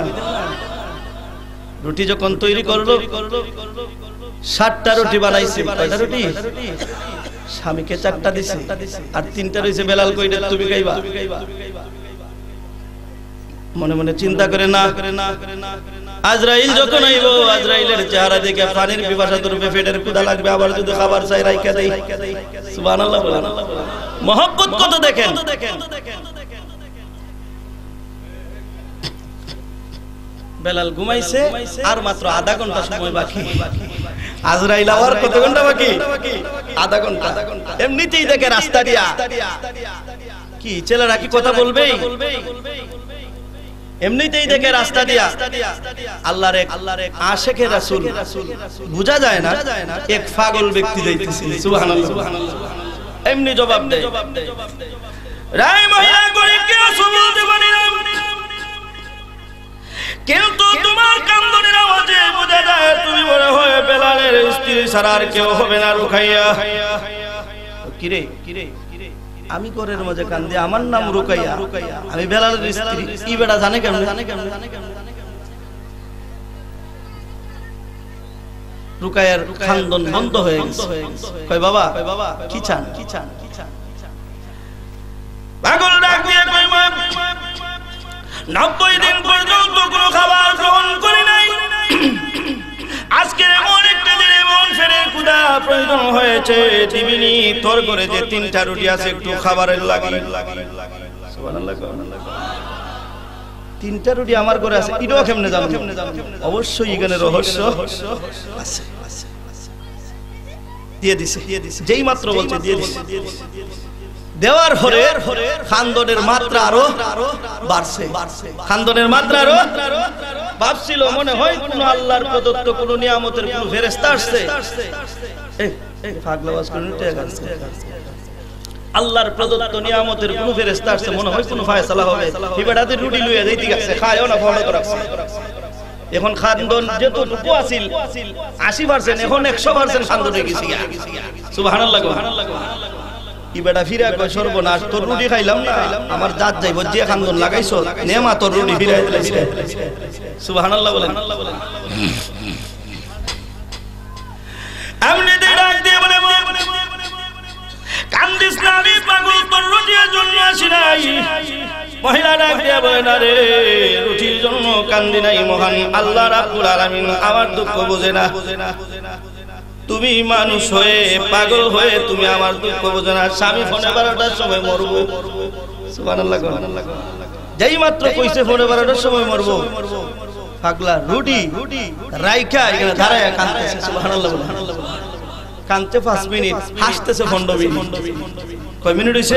রুটি যখন তৈরি করলো, 60টা রুটি বানাইছে। কয়টা রুটি? স্বামীকে 4টা দিছে, আর 3টা রইছে। বেলাল কইটা তুমি খাইবা? মনে মনে চিন্তা করে না, আজরাইল যখন আইবো, আজরাইলের চেহারা দেখে পানির পিপাসা ধরবে, পেটের ক্ষুধা লাগবে, আবার যদি খাবার চাই রাইখা দেই। সুবহানাল্লাহ। মহব্বত কত দেখেন। বেলাল ঘুমাইছে, আর মাত্র আধা ঘন্টা সময় বাকি। আজরাইল আবার কত ঘন্টা বাকি? আধা ঘন্টা। এমনিতেই দেখে রাস্তা দিয়া কি ছেলেরা কি কথা বলবেই? এমনিতেই দেখে রাস্তা দিয়া আল্লাহর এক আশিকে রাসূল বুঝা যায় না এক পাগল ব্যক্তি যাইতেছে সুবহানাল্লাহ এমনি জবাব দেয় রাই মহিলা করে কি বলতে পারি না কিন্তু তোমার কান্দনের আওয়াজে বোঝা যায় তুমি মনে হয় বেলালের স্ত্রী ছাড়া আর কেউ হবে না রুকাইয়া কিরে আমি ঘরের মাঝে কান্দি আমার নাম রুকাইয়া আমি বেলালের স্ত্রী কি বেটা জানে কেমনে রুকাইয়ার খান্দন বন্ধ হয়ে গেছে কই বাবা কি চান পাগল ডাক দিয়ে কই মা 90 দিন পর্যন্ত কোনো খাবার গ্রহণ করি নাই আজকে এমন একটা দিনে মন ফেরে ক্ষুধা প্রয়োজন হয়েছে দিবিনি তোর করে যে 3টা রুটি আছে একটু খাবারের লাগি সুবহানাল্লাহ 3টা রুটি আমার ঘরে আছে ইডো কেমনে জানো অবশ্যই এখানে রহস্য আছে দিয়ে দিছে যেই মাত্র বলছে দিয়ে দিছে দেওয়ার পরে খান্দনের মাত্রা আরো বাড়ছে খান্দনের মাত্রা আরো ভাবছিল মনে হয় কোন আল্লাহর প্রদত্ত কোন নিয়ামতের কোন ফেরেশতা আসছে পাগলা ওয়াজ করে নিতে গেছে আল্লাহর প্রদত্ত নিয়ামতের কোন ফেরেশতা আসছে মনে হয় কোন ফয়সালা হবে হিবাটাতে রুটি লইয়া যাইতে গেছে খায়ও না ফলো করাছে এখন খান্দন যতটুকু আছিল 80% এখন 100% খান্দন হয়ে গেছে সুবহানাল্লাহ কি বেটা ফিরা কয় সর্বনাশ তোর রুটি খাইলাম না আমার জাত যাইব যে খান্দন লাগাইছো নেমা তোর রুটি ফিরাই দিলাইছে সুবহানাল্লাহ বলেন আমনে দে ডাক দিয়ে বলে কান্দিস না আমি পাগল তোর রুটির জন্য আসি নাই মহিলা ডাক দিয়ে বলে না রে রুটির জন্য কান্দি নাই মহান আল্লাহ রাব্বুল আলামিন আমার দুঃখ বোঝে না তুমি মানুষ হয়ে পাগল হয়ে তুমি আমার দুঃখ বোঝো না স্বামী ফোনে 12টার সময় মরবো সুবহানাল্লাহ যেই মাত্র কইছে ফোনে 12টার সময় মরবো পাগলা রুটি রাইখা এখানে দাঁড়ায় কাঁদতেছে সুবহানাল্লাহ কাঁদতে 5 মিনিট হাসতেছে 15 মিনিট কয় মিনিট হইছে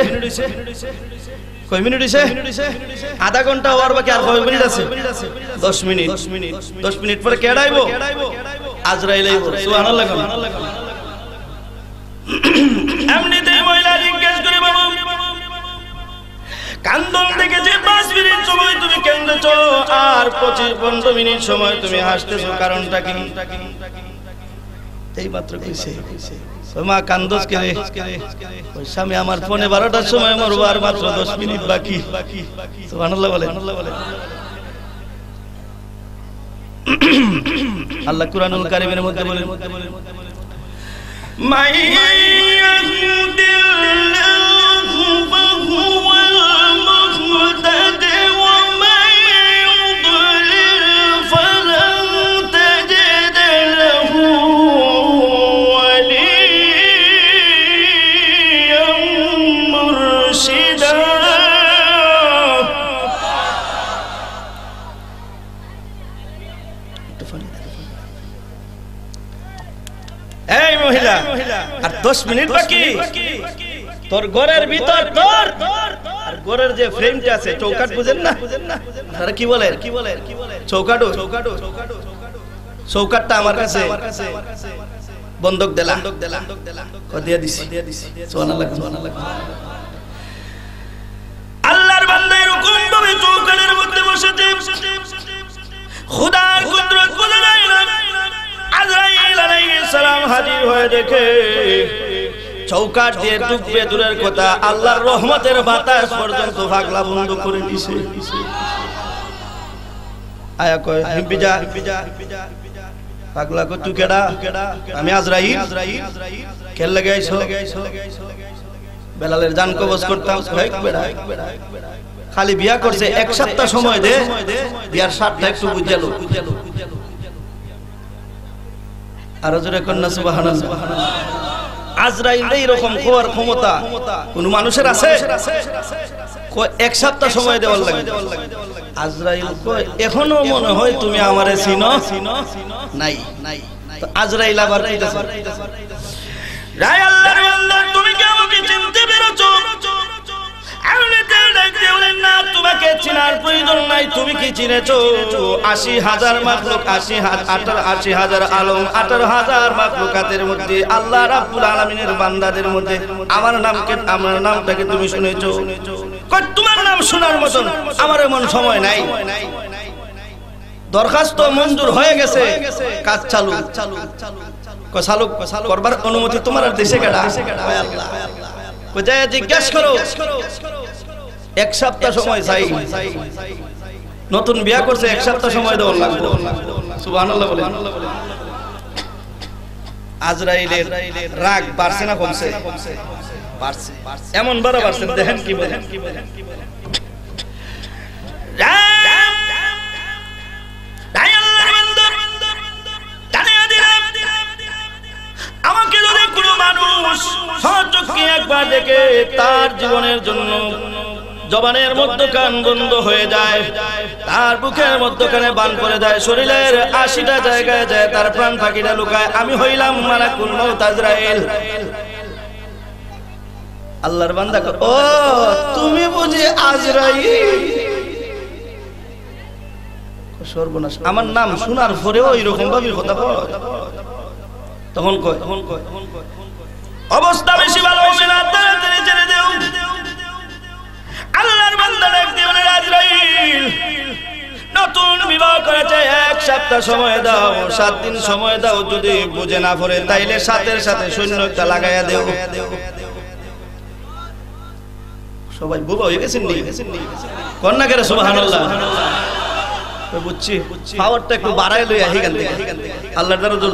আধা ঘন্টা হওয়ার বাকি আর কয় মিনিট আছে 10 মিনিট পরে কে আইবো আজরাইল আইবো সুবহানাল্লাহ এমনিতেই মহিলা জিজ্ঞেস করে বাবু কান্দন থেকে যে 5 মিনিট সময় তুমি কেঁদেছো আর 15 মিনিট সময় তুমি হাসতেছো কারণটা কি এই মাত্র কইছে মা কান্দোস কেরে ওই স্বামী আমার ফোনে 12টার সময় মরবো আর মাত্র 10 মিনিট বাকি সুবহানাল্লাহ বলেন আল্লাহ কুরআনুল কারীমের মধ্যে বলেন মাইয়াহদিল্লাহু ফাহুয়াল মুহতাদি ওয়া মাইয়ুদ্লিল ফালান তাজিদ লাহু ওয়ালিয়্যান মুরশিদা এই মহিলা আর 10 মিনিট বাকি তোর ঘরের ভিতর তোর আর ঘরের যে ফ্রেমটা আছে চৌকাট বুঝেন না আপনারা কি বলেন চৌকাটটা আমার কাছে বন্ধক দিলাম দিয়ে দিছি সুবহানাল্লাহ আল্লাহর বান্দা এরকম ভাবে চৌকাটের মধ্যে বসেছে খোদার কুদরত বলে না আজরাইল আলাইহিস সালাম হাজির হয়ে দেখে চৌকাট দিয়ে ডুববে দূরের কথা আল্লাহর রহমতের বাতাস পর্যন্ত পাগলা বন্ধ করে দিয়েছে আয়া কয় হিমপিজা পাগলা কো তুই কেডা আমি আজরাইল কেন লাগে আইছো বেলালের জান কবজ করতাম কয় বেড়া খালি বিয়া করছে এক সপ্তাহ সময় দে বিয়ার শর্তটা একটু বুঝালো আর জোরে কন্না সুবহানাল্লাহ আজরাইল এরকম কোয়ার ক্ষমতা কোন মানুষের আছে এক সপ্তাহ সময় দেওয়ার লাগে আজরাইল কয় এখনো মনে হয় তুমি আমারে চিনো নাই তো আজরাইল আবার কইতাছে রায় আল্লাহর বান্দা তুমি কি আমাকে চিনতে পেরেছো আমনে তে ডাকতে বলেন না তোমাকে চিনার প্রয়োজন প্রয়োজন নাই। তুমি কি চিনেছো ৮০,০০০ মাখলুক, ৮০,০০০ আলম, ১৮,০০০ মাখলুকাতের মধ্যে আল্লাহ রাব্বুল আলামিনের বান্দাদের মধ্যে আমার নামটাকে তুমি শুনেছো? কই তোমার নাম শোনার মতন আমার এমন সময় নাই। দরখাস্ত মঞ্জুর হয়ে গেছে, কাজ চালু। কই চালু করবার অনুমতি তোমার দেশে কেডা? আল্লাহ কই যায় জিজ্ঞাসা করো। এক সপ্তাহ সময় চাই। নতুন বিয়া করছে, এক সপ্তাহ সময় দেওয়া লাগবে। সুবহানাল্লাহ বলেন। আজরাইলের রাগ বাড়ছে না কমছে? বাড়ছে। এমন বড় বাড়ছে, দেখেন কি বলেন। আমাকে যদি কোনো মানুষ সচক্ষে একবার দেখে তার জীবনের জন্য জবানের মধ্যখান বন্ধ হয়ে যায়, তার বুকের মধ্যখানে বান করে যায়, শরীরের ৮০টা জায়গায় যায়, তার প্রাণ পাখিটা লুকায়, আমি হইলাম মালাকুল মউত আজরাইল। আল্লাহর বান্দা ও তুমি বুঝি আজরাইল? সর্বনাশ, আমার নাম শোনার পরেও এরকম ভাবে কথা বল। তখন কয় অবস্থা বেশি ভালো হবে না, তাড়াতাড়ি ছেড়ে দেও। আল্লাহর বান্দা ডাকতে বলে আজরাইল নতুন বিবাহ করেছে, ১ সপ্তাহ সময় দাও, ৭ দিন সময় দাও, যদি বুঝে না পড়ে তাইলে সাথের সাথে সৈন্যটা লাগাইয়া দেও। সবাই বুবা হয়ে গেছেন নি? কন্যা করে সুবহানাল্লাহ। বুঝছি, পাওয়ারটা একটু বাড়াই লই এখান থেকে। আল্লাহর দরজা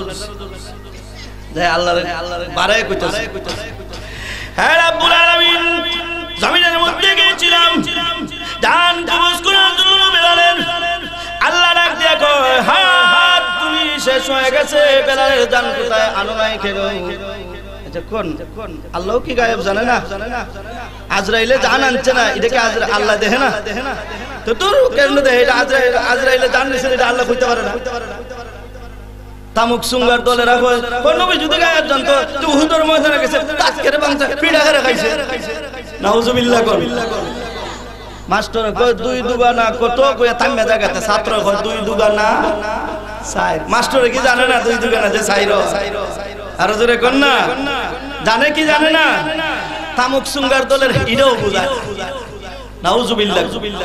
যায়, আল্লাহর বাড়াই কইতাছে। হ্যাঁ রাব্বুল আলামিন জমিনের মধ্যে গিয়েছিলাম জান কবজ করার জন্য বেলালের। আল্লাহ ডাক দিয়া কয় হাত তুমি শেষ হয়ে গেছে, বেলালের জান কোথায়? আনো নাই কেন? আচ্ছা কোন আল্লাহ কি গায়েব জানে না? আজরাইলে জান আনছে না, এটাকে আল্লাহ দেখে না? তো তোর কেন দেখে? এটা আজরাইলে জান নিছে, এটা আল্লাহ কইতে পারে না? তামুক সুঙ্গার দলেরা কয় নবী যদি গায়েব জানতো তো উহুদের ময়দানে গেছে, আজকের বাংলা পিড়া করে খাইছে। নাউজুবিল্লাহ কর। মাস্টার কয় ২ দুগানা কত কইয়া থামে জায়গাতে, ছাত্র কয় ২ দুগানা ৪। মাস্টার কি জানে না ২ দুগানা যে ৪? আর জোরে কোন না জানে কি জানে না? তামুক সুঙ্গার দলের এটাও বুঝায়। নাউজুবিল্লাহ।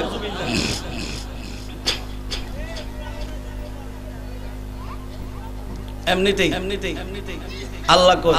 এমনিতেই আল্লাহ কো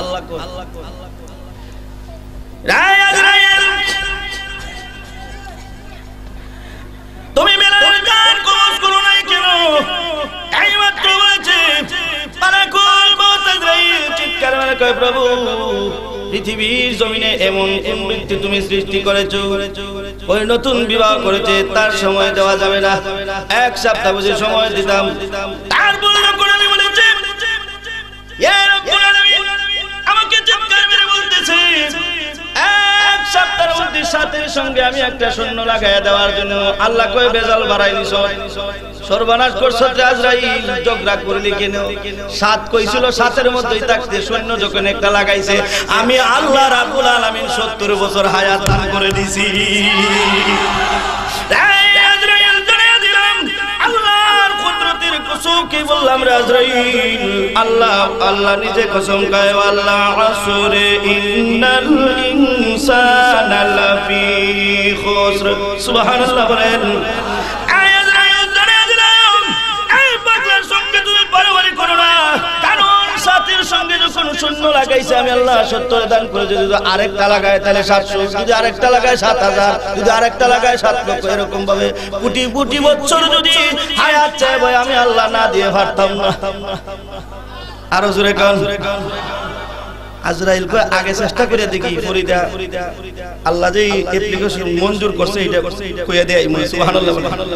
তুমি বেলালের জান কবজ করো নাই কেন? এইমাত্র বলেছে মালাকুল মউত আজরাইল চিৎকার করে কয় প্রভু পৃথিবীর জমিনে এমন কোন ব্যক্তি তুমি সৃষ্টি করেছো ওই নতুন বিবাহ করেছে, তার সময় দেওয়া যাবে না, ১ সপ্তাহ বুঝে সময় দিতাম। তারপরে কোরআনে বলেছে ইয়া রাব্বুল আলামিন আমাকে চিৎকার করে বলতেছে ১ সপ্তাহের মধ্যে সাথের সঙ্গে আমি একটা সৈন্য লাগাইয়া দেওয়ার জন্য আল্লাহ কয় বেজাল বাড়াই নিছ, সর্বনাশ করছো আজরাইল, ঝগড়া করলি কেন? ৭ কইছিল ৭-এর মধ্যেই থাকতে, সৈন্য যখন একটা লাগাইছে আমি আল্লাহ রাব্বুল আলামিন ৭০ বছর হায়াত দান করে দিছি। আজরাইল জানিয়ে দিলাম আল্লাহর কুদরতের কসম কি বললাম রে আজরাইল, আল্লাহ নিজে কসম খায় আল্লাহ আসরে ইন্নাল ইনসানা লাফি খুসর। সুবহানাল্লাহ বলেন। সৈন্য লাগাইছে আমি আল্লাহ ৭০ দান করে, যদি আরেকটা লাগায় তাহলে ৭০০, যদি আরেকটা লাগায় ৭০০০, যদি আরেকটা লাগায় ৭ লক্ষ, এরকম ভাবে কোটি কোটি বছর যদি হায়াত চাই ভাই আমি আল্লাহ না দিয়ে পারতাম না। আরো জোরে কান। আজরাইল কয় আগে চেষ্টা করে দেখি ফরিদা, আল্লাহ যে অ্যাপ্লিকেশন মঞ্জুর করছে এটা কইয়া দেয়। সুবহানাল্লাহ।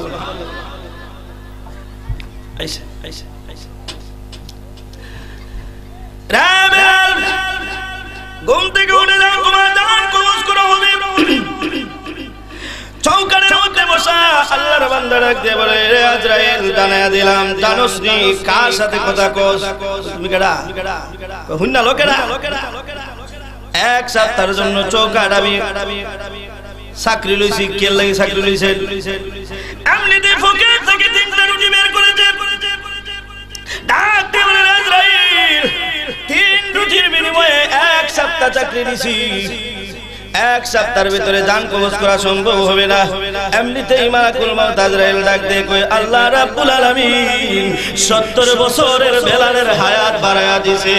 আইসা আইসা ঘুম থেকে উঠে যাও, তোমার জান কবজ করা হবে। চৌকাঠের মধ্যে বসা আল্লাহর বান্দা ডাক দিয়ে বলে রে আজরাইল জানাইয়া দিলাম জানোস নি কার সাথে কথা কস? তুমি কেডা? হুন্না লোকেরা ১ সপ্তাহের জন্য চৌকাঠ আমি চাকরি লইছি। কে লাগি চাকরি লইছে? 3 রুটির বিনিময়ে 1 সপ্তাহ চাকরি দিছি, 1 সপ্তাহের ভিতরে জান কবজ করা সম্ভব হবে না। এমনিতেই মালাকুল মউত আজরাইল ডাক দিয়ে কই আল্লাহ রাব্বুল আলামিন 70 বছরের বেলালের হায়াত বাড়ায়া দিছে।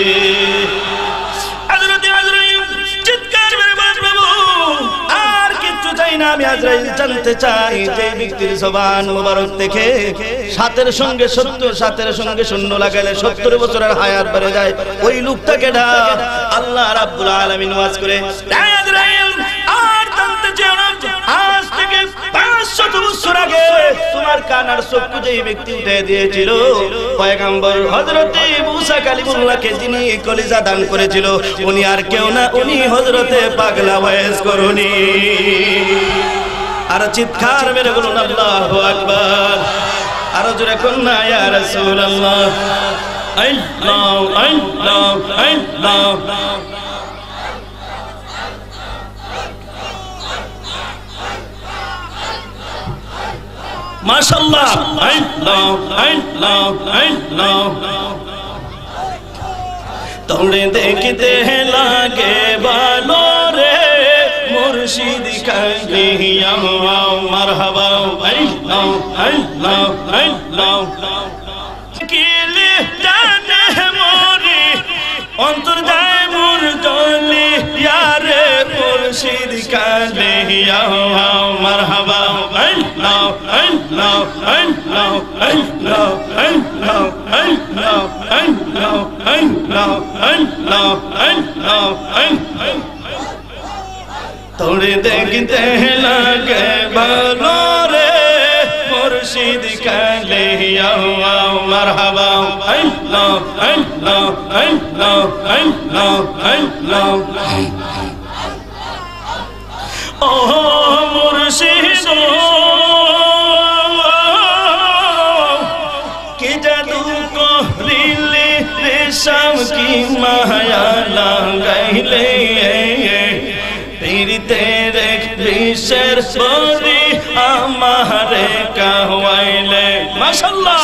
হযরত আজরাইল চিৎকার করে বলে প্রভু আর কিছু চাই না, আমি আজরাইল জানতে চাই যে ব্যক্তির জবান মোবারক থেকে সাতের সঙ্গে 70 সাতের সঙ্গে শূন্য লাগালে 70 বছরের হায়াত বেড়ে যায়, ওই লোকটাকে ডাক। আল্লাহ রাব্বুল আলামিন ওয়াজ করে আজরাইল আর জানতে চাও না, আজ থেকে 500 বছর আগে তোমার কান আর চক্ষু যেই ব্যক্তি উঠে দিয়েছিল পয়গম্বর হযরতে মুসা কালিমুল্লাহকে যিনি কলিজা দান করেছিল, উনি আর কেউ না, উনি হযরতে পাগলা ওয়াইস করুনি। আর চিৎকার মেরে বলুন আল্লাহু আকবার, আর জোরে কোন না ইয়া রাসূলুল্লাহ। আল্লাহ আল্লাহ আল্লাহ মাশাআল্লাহ আল্লাহ আল্লাহ আল্লাহ। তোরে দেখতে লাগে ভালো রে মুর্শিদ কালিয়া মারহাবা আল্লাহ আল্লাহ আল্লাহ। কিলে জানে মরি অন্তর যায় মোর জলি ইয়ারে মুর্শিদ কালিয়া মারহাবা আল্লাহ আল্লাহ আল্লাহ আল্লাহ আল্লাহ আল্লাহ আল্লাহ আল্লাহ আল্লাহ আল্লাহ আল্লাহ। তোরে দেখতে লাগে ভালো রে মুর্শিদ কালিয়া মারহাবা আল্লাহ আল্লাহ আল্লাহ আল্লাহ আল্লাহ। ও মুর্শিদ কি জাদু করিলে রেশম কি মায়া লাগাইলে পীরিতে রেখ বিষের বলি আমারে কাহওয়াইলে। মাশাআল্লাহ।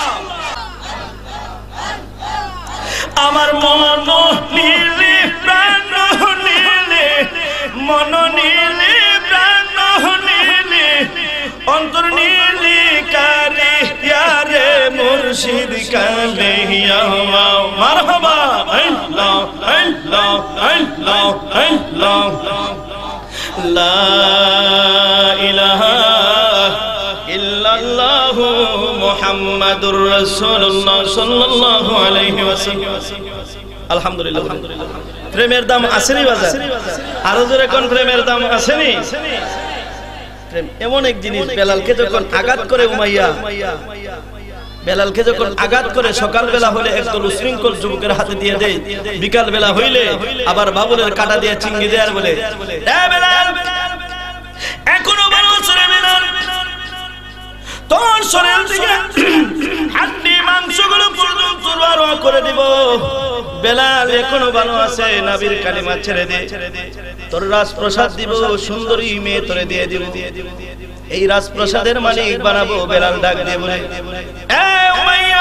আমার মন নীলে প্রাণ নীলে মন নীলে প্রাণ নীলে অন্তর নীলে কালি ইয়ারে মুর্শিদ কালিয়া মারহাবা আল্লাহ আল্লাহ আল্লাহ আল্লাহ। লা ইলাহা ইল্লাল্লাহু মুহাম্মাদুর রাসূলুল্লাহ সাল্লাল্লাহু আলাইহি ওয়াসাল্লাম। আলহামদুলিল্লাহ। প্রেমের দাম আসেনি বাজার, আরো জোরে কোন প্রেমের দাম আসেনি। প্রেম এমন এক জিনিস, বেলালকে যখন আঘাত করে উমাইয়া, বেলালকে যখন আঘাত করে সকাল বেলা হলে একদল উশৃঙ্খল যুবকের হাতে দিয়ে দেয়, বিকাল বেলা হইলে আবার বাবুলের কাটা দিয়ে চিংড়ি দেয় আর বলে এ বেলাল এখনো ভালো রে বেলাল, তোর শরীর থেকে হাড্ডি মাংসগুলো পর্যন্ত রওয়া করে দিব। বেলাল এখনো ভালো আছে, নবীর কালিমা ছেড়ে দে, তোর রাজপ্রসাদ দিব, সুন্দরী মেয়ে তোরে দিয়ে দিব, এই রাজপ্রসাদের মালিক বানাবো। বেলাল ডাক দিয়ে বলে এ উমাইয়া,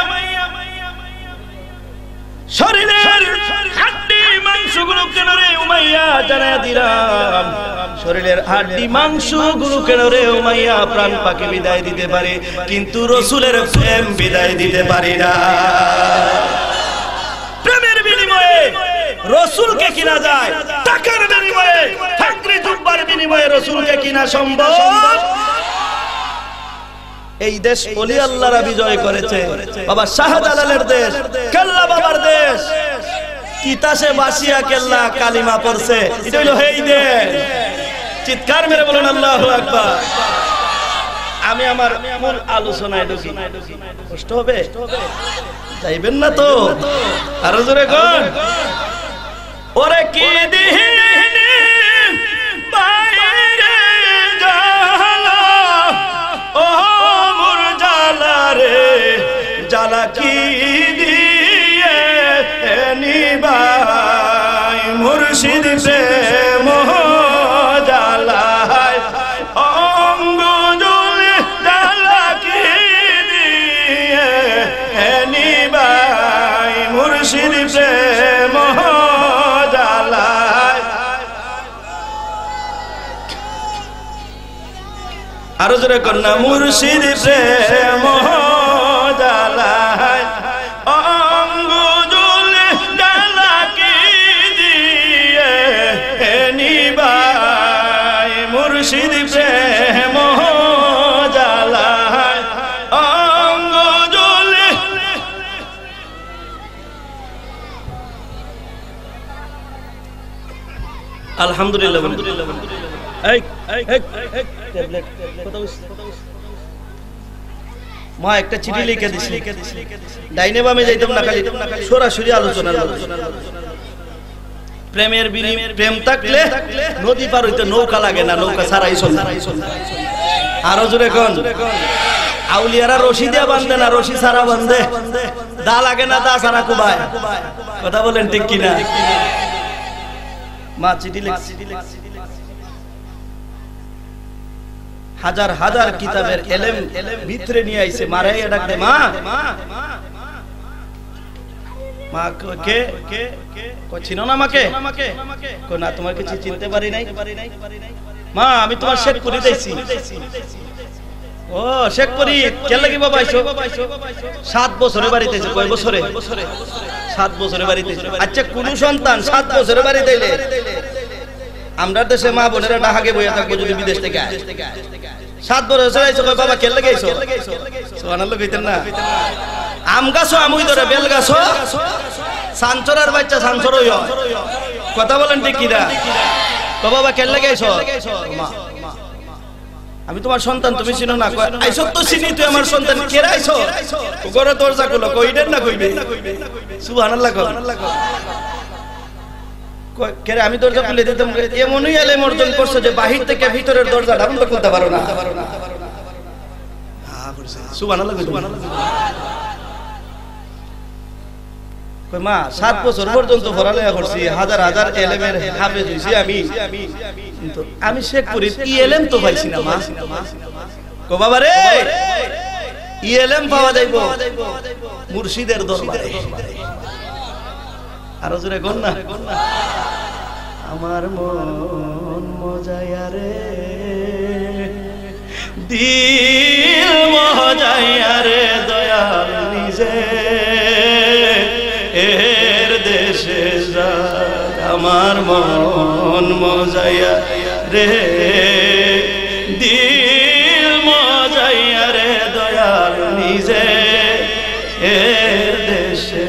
শরীরের হাড্ডি মাংসগুলো কেন রে উমাইয়া জানায়া দিলাম, শরীরের হাড্ডি মাংসগুলো কেন রে উমাইয়া প্রাণ পাখি বিদায় দিতে পারে, কিন্তু রাসূলের প্রেম বিদায় দিতে পারি না। প্রেমের বিনিময়ে রাসূলকে কিনা যায়, টাকার বিনিময়ে চাকরি জুব্বার বিনিময়ে রাসূলকে কিনা সম্ভব। এই দেশ ওলি আল্লাহরা বিজয় করেছে, বাবা শাহজালালের দেশ, কেল্লা বাবার দেশ, তিতাসে বাসিয়া কেল্লা কালিমা পড়ছে, এটা হলো এই দেশ। চিৎকার মেরে বলুন আল্লাহু আকবার। আমি আমার মূল আলোচনায় ঢুকি, কষ্ট হবে যাইবেন না তো, আরো জোরে কোন ওরে কি দিহিনি বাইরে জালা, ও মোর জালা রে জালা কি দিয়ে নিবাই, মুর্শিদ প্রেম জালায় অঙ্গ জলে জালা কি দিয়ে নিবাই, মুর্শিদ আরো জোরে কন্যা মুর্শিদ প্রেম জ্বালায় অঙ্গ জ্বলে জ্বালা কি দিয়ে নিবাই মুর্শিদ প্রেম জ্বালায় অঙ্গ জ্বলে আলহামদুলিল্লাহ মা একটা চিঠি লিখে দিছি ডাইনে বামে যাইতাম না খালি সরাসরি আলোচনার প্রেমের প্রেম থাকলে নদী পার হইতে নৌকা লাগে না নৌকা ছাড়াই চলে আরো জোরে কোন আউলিয়ারা রশি দিয়া বাঁধে না রশি ছাড়া বাঁধে দা লাগে না দা ছাড়া কুবায় কথা বলেন ঠিক কিনা মা চিঠি লিখছি হাজার হাজার কিতাবের এলেম ভিতরে নিয়ে আইছে মারাইয়া ডাকতে মা মা কে কই চিনো না আমাকে কই না তোমার কিছু চিনতে পারি নাই মা আমি তোমার শেখপুরি দেইছি ও শেখপুরি কে লাগি বাবা আইছো 7 বছরের বাড়িতে আইছো কয় বছরে 7 বছরের বাড়িতে আচ্ছা কোন সন্তান 7 বছরের বাড়িতে এলে আমরা দেশে মা বোনেরা ঢাকাকে বইয়া থাকবো যদি বিদেশ থেকে আসে 7 বছর আইছো কই বাবা কে লাগি আইছো সুবহানাল্লাহ কইতেন না আম গাছো আমুই ধরে বেল গাছো সানচরার বাচ্চা সানচর হইও কথা বলেন ঠিক কি না কই বাবা কে লাগি আইছো মা আমি তোমার সন্তান তুমি চিনো না কই আইছো তো চিনি তুই আমার সন্তান কে আইছো ঘরে দরজা খুলো কইডেন না কইবে সুবহানাল্লাহ কে আমি দরজা খুলে দিতাম এমনই এলেম অর্জন করছো যে বাহির থেকে ভিতরের দরজাটা বন্ধ করতে পারো না সুবহানাল্লাহ কই মা 7 বছর পর্যন্ত পড়ালেখা করছি হাজার হাজার এলেমের হাফেজ হইছি আমি কিন্তু আমি শেখপুরি ই এলেম তো পাইছি না মা কো বাবা রে ই এলেম পাওয়া যাইবো মুর্শিদের দরবারে আরো জোরে কোন না আমার মন মজায়া রে দিল মজায়া রে দয়াল নিজে এর দেশে যা আমার মন মজায়া রে দিল মজায়া রে দয়াল নিজে এর দেশে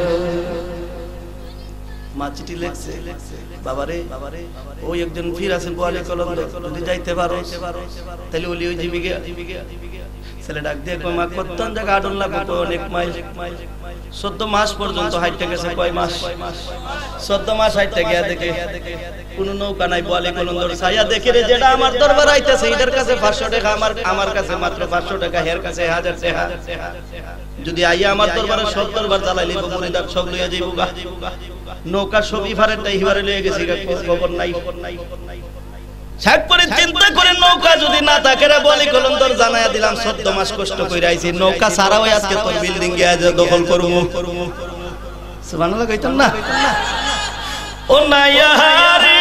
মা চিঠি লেখছে বাবারে ওই একজন ফির আছেন বোয়ালি কলন্দ যদি যাইতে পারো তাহলে ওলি ওই জীবিকা ছেলে ডাক দিয়ে কয় মা কত জায়গা আডন লাগবে অনেক মাইল 14 মাস পর্যন্ত হাইটে গেছে কয় মাস 14 মাস হাইটে গিয়া দেখে কোন নৌকা নাই বোয়ালি কলন্দর ছায়া দেখে রে যেটা আমার দরবার আইতাছে এটার কাছে 500 টাকা আমার কাছে মাত্র 500 টাকা এর কাছে 1000 টাকা যদি আইয়া আমার দরবারে 70 বার জ্বালাই লিব মুরিদার সব লইয়া যাইবো গা নৌকা সব ইফারেরটা ইফারে লইয়া গেছি খবর নাই সাক করে চিন্তা করে নৌকা যদি না থাকে রে বলি কলন্দর জানায়া দিলাম 14 মাস কষ্ট কইরা আইছি নৌকা ছাড়াও আজকে তোর বিল্ডিং গিয়া দখল করব সুবহানাল্লাহ কইতাম না ও নায়ারি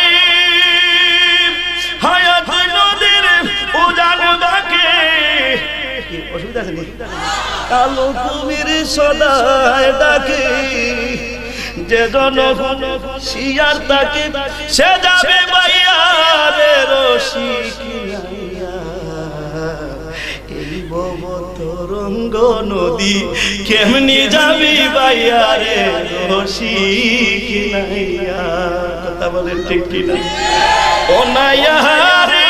হায়াত নদীর উজান ডাকে কি অসুবিধা আছে কালো কুমির সদায় ডাকে যে জনগণ শিয়ার তাকে সে যাবে বাইয়ারে রশি কিনাইয়া এই ভব তরঙ্গ নদী কেমনি যাবি বাইয়ারে রশি কিনাইয়া কথা বলেন ঠিক কিনা ও নাইয়া রে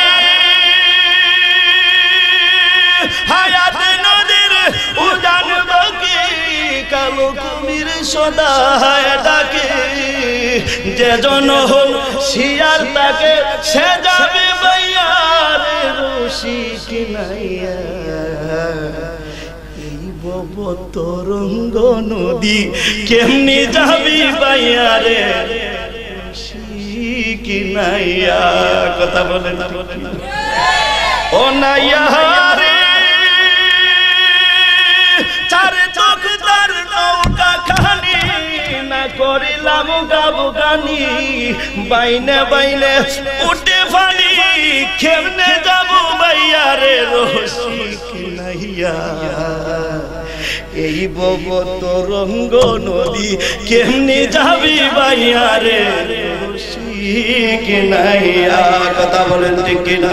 হায়াত নদীর উজান বাকি কালো কুমির সদায় ডাকে যে জন হল শিয়ার তাকে সে যাবে বাইয়ারে রশি কিনাইয়া এই ভব তরঙ্গ নদী কেমনি যাবি বাইয়ারে রশি কিনাইয়া কথা বলে না ও নাইয়া রে চারে চোখ তার নৌকা খানি না করিলাম গাবু গানি বাইনে বাইনে উঠে ফানি কেমনে যাব ভাইয়া রে রসিক নাইয়া এই বব তরঙ্গ নদী কেমনে যাবি ভাইয়া রে রসিক নাইয়া কথা বলেন ঠিক কিনা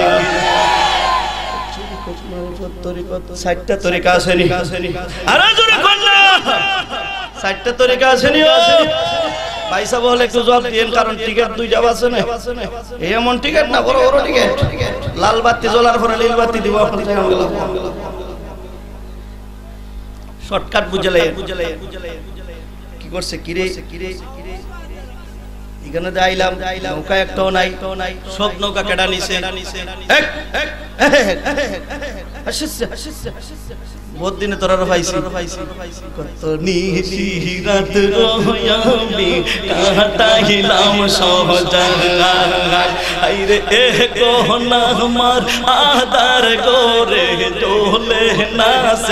60টা তরিকা আসেনি আরে জোরে কর না 60টা তরিকা আসেনি ও ভাই সাহেব বলে একটু জবাব দিন কারণ টিকেট দুইটা আছে না এমন টিকেট না বড় বড় টিকেট লাল বাতি জ্বলার পরে নীল বাতি দিব আপনার জায়গা গেল শর্টকাট বুঝলে কি করছে কিরে এখানে যাইলাম নৌকা একটাও নাই সব নৌকা কেডা নিছে বহুত দিনে তোরা পাইছি কত নিশি রাত রয়ামি কাটাইলাম সহজান আইরে এ কোনা আমার আদার গোরে চলে না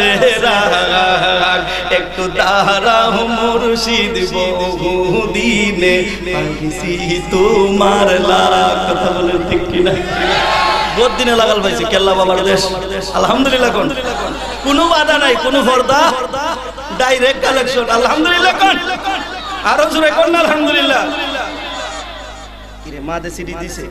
সেরাগ একটু দাঁড়াও মুর্শিদ বহুদিনে পাইছি তোমার লাগ কথা বলে ঠিক কিনা বহুত দিনে লাগাল পাইছি কেল্লা বাবার দেশ আলহামদুলিল্লাহ কোন কোনো বাধা নাই কোনো পর্দা ডাইরেক্ট কালেকশন আলহামদুলিল্লাহ কোন আরো জোরে কোন আলহামদুলিল্লাহ কিরে মা দে সিডি দিছে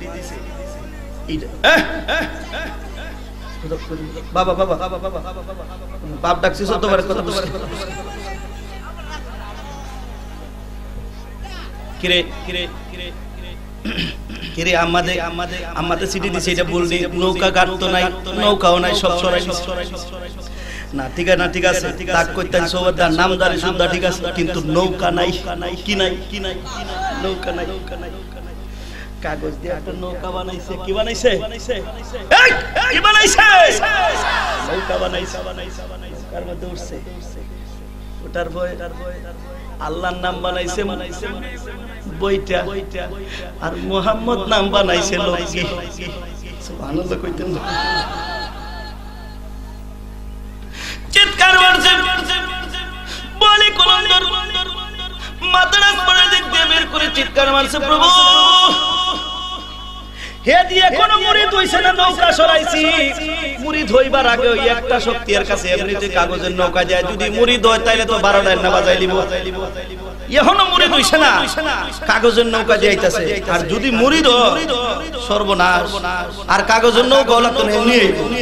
বাবা বাবা বাপ ডাকছিস তো বার কথা বুঝছি কিরে কিরে কিরে কিরে আমাদের সিটি দিছে এটা বললি নৌকা গাড়তো নাই নৌকাও নাই সব সরাই না ঠিক আছে তাক কইতেন সবার নামদারি সুদ্ধা ঠিক আছে কিন্তু নৌকা নাই কি নাই নৌকা নাই কাগজ দিয়ে একটা নৌকা বানাইছে কি বানাইছে এই কি বানাইছে নৌকা বানাইছে কার মধ্যে উঠছে ওটার ভয় আল্লাহর নাম বানাইছে বইটা আর মুহাম্মদ নাম বানাইছে লোকি সুবহানাল্লাহ কইতেন চিৎকার মারছে বলি কলন্দর মাদ্রাস পড়ে দেখতে বের করে চিৎকার মারছে প্রভু হে দিয়ে কোন মুরিদ হইছে না নৌকা সরাইছি মুরিদ হইবার আগে ওই একটা শক্তির কাছে এমনিতে কাগজের নৌকা যায় যদি মুরিদ হয় তাইলে তো 12টায় না বাজাই লিব এখনো মুরিদ হইছে না কাগজের নৌকা যাইতাছে আর যদি মুরিদ হয় সর্বনাশ আর কাগজের নৌকা হলো তো এমনি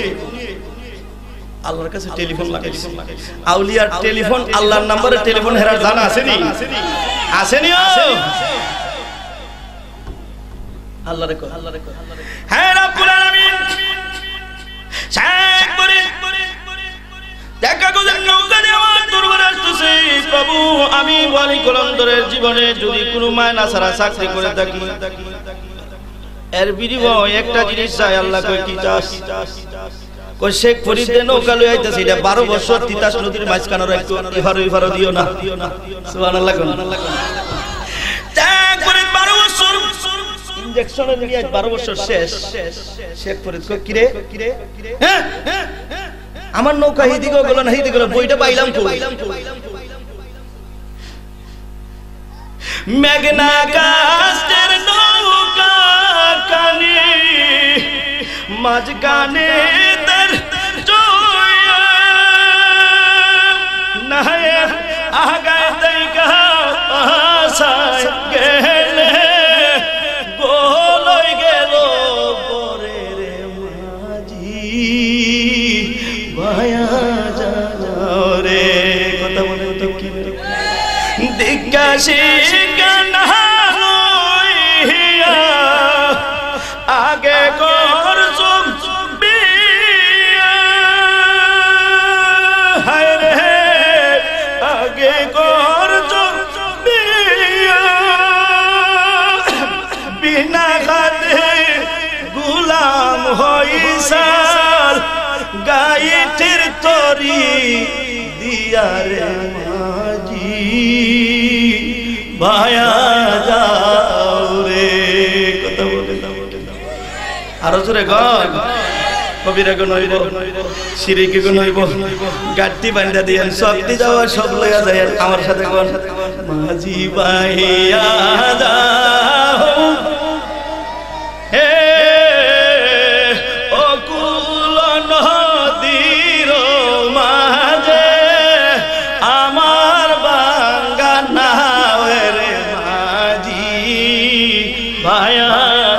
আল্লাহর কাছে টেলিফোন লাগাইছে আউলিয়ার টেলিফোন আল্লাহর নম্বরে টেলিফোন হেরার জানা আসেনি আল্লাহর কো হে রব্বুল আলামিন শেখ করে দেখা গোজন নৌকা দিয়ে আমার দরবারে আসতেছে প্রভু আমি ওয়ালি কলন্দরের জীবনে যদি কোনো মায়না ছাড়া চাকরি করে থাকি এর বিনিময়ে একটা জিনিস চাই আল্লাহ কই কি চাস কই শেখ ফরিদের নৌকা লই আইতাছে এটা 12 বছর তিতাস নদীর মাঝখানের একটু ইফারো দিও না সুবহানাল্লাহ ত্যাগ করে 12 বছর ইনজেকশনের নিয়ে 12 বছর শেষ শেখ ফরিদ কই কিরে হ্যাঁ আমার নৌকা হিদিগো গলো না হিদিগো বইটা পাইলাম কই মেঘনা কাস্টের নৌকা কানে মাঝখানে তার জয়া নাহে আগায় দেখা আসায় গেলে গোলই গেল পরে রে মাঝি ভায়া যাও রে কথা বলে তো কি দিগ্গাসি কানা হইয়া আগে কর বিয়া হায় রে আগে কর বিয়া বিনা খাতে গুলাম হইসাল গাইতের তরি দিয়া রে মাঝি ভায়া যাও রে কথা বলে আরো জোরে গান কবিরা গুণ হইব শিরিকি গুণ হইব গাট্টি বান্ধা দিয়েন শক্তি যাওয়া সব লইয়া যায় আমার সাথে কোন মাঝি ভাইয়া যাও হে ভায়া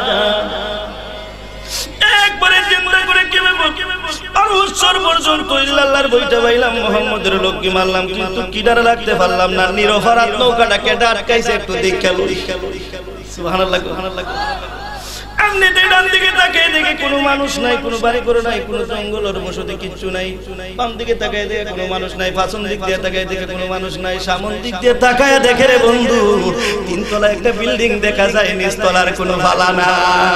একবারে চিন্তা করে কিভাবে আর উৎসর পর্যন্ত আল্লাহর বইটা পাইলাম মুহাম্মদের লোককে মারলাম কিন্তু কিডার লাগতে পারলাম না নিরপরাধ নৌকাটা কেটে আটকাইছে একটু দেখা লই সুবহানাল্লাহ সুবহানাল্লাহ আমনে ডান দিকে তাকিয়ে দেখে কোনো মানুষ নাই কোনো বাড়ি করে নাই কোনো জঙ্গলের বসতি কিচ্ছু নাই বাম দিকে তাকিয়ে দেখে কোনো মানুষ নাই পাছন দিক দিয়ে তাকিয়ে দেখে কোনো মানুষ নাই সামন দিক দিয়ে তাকায় দেখে রে বন্ধু তিনতলা একটা বিল্ডিং দেখা যায় নিচতলার কোনো ফালা না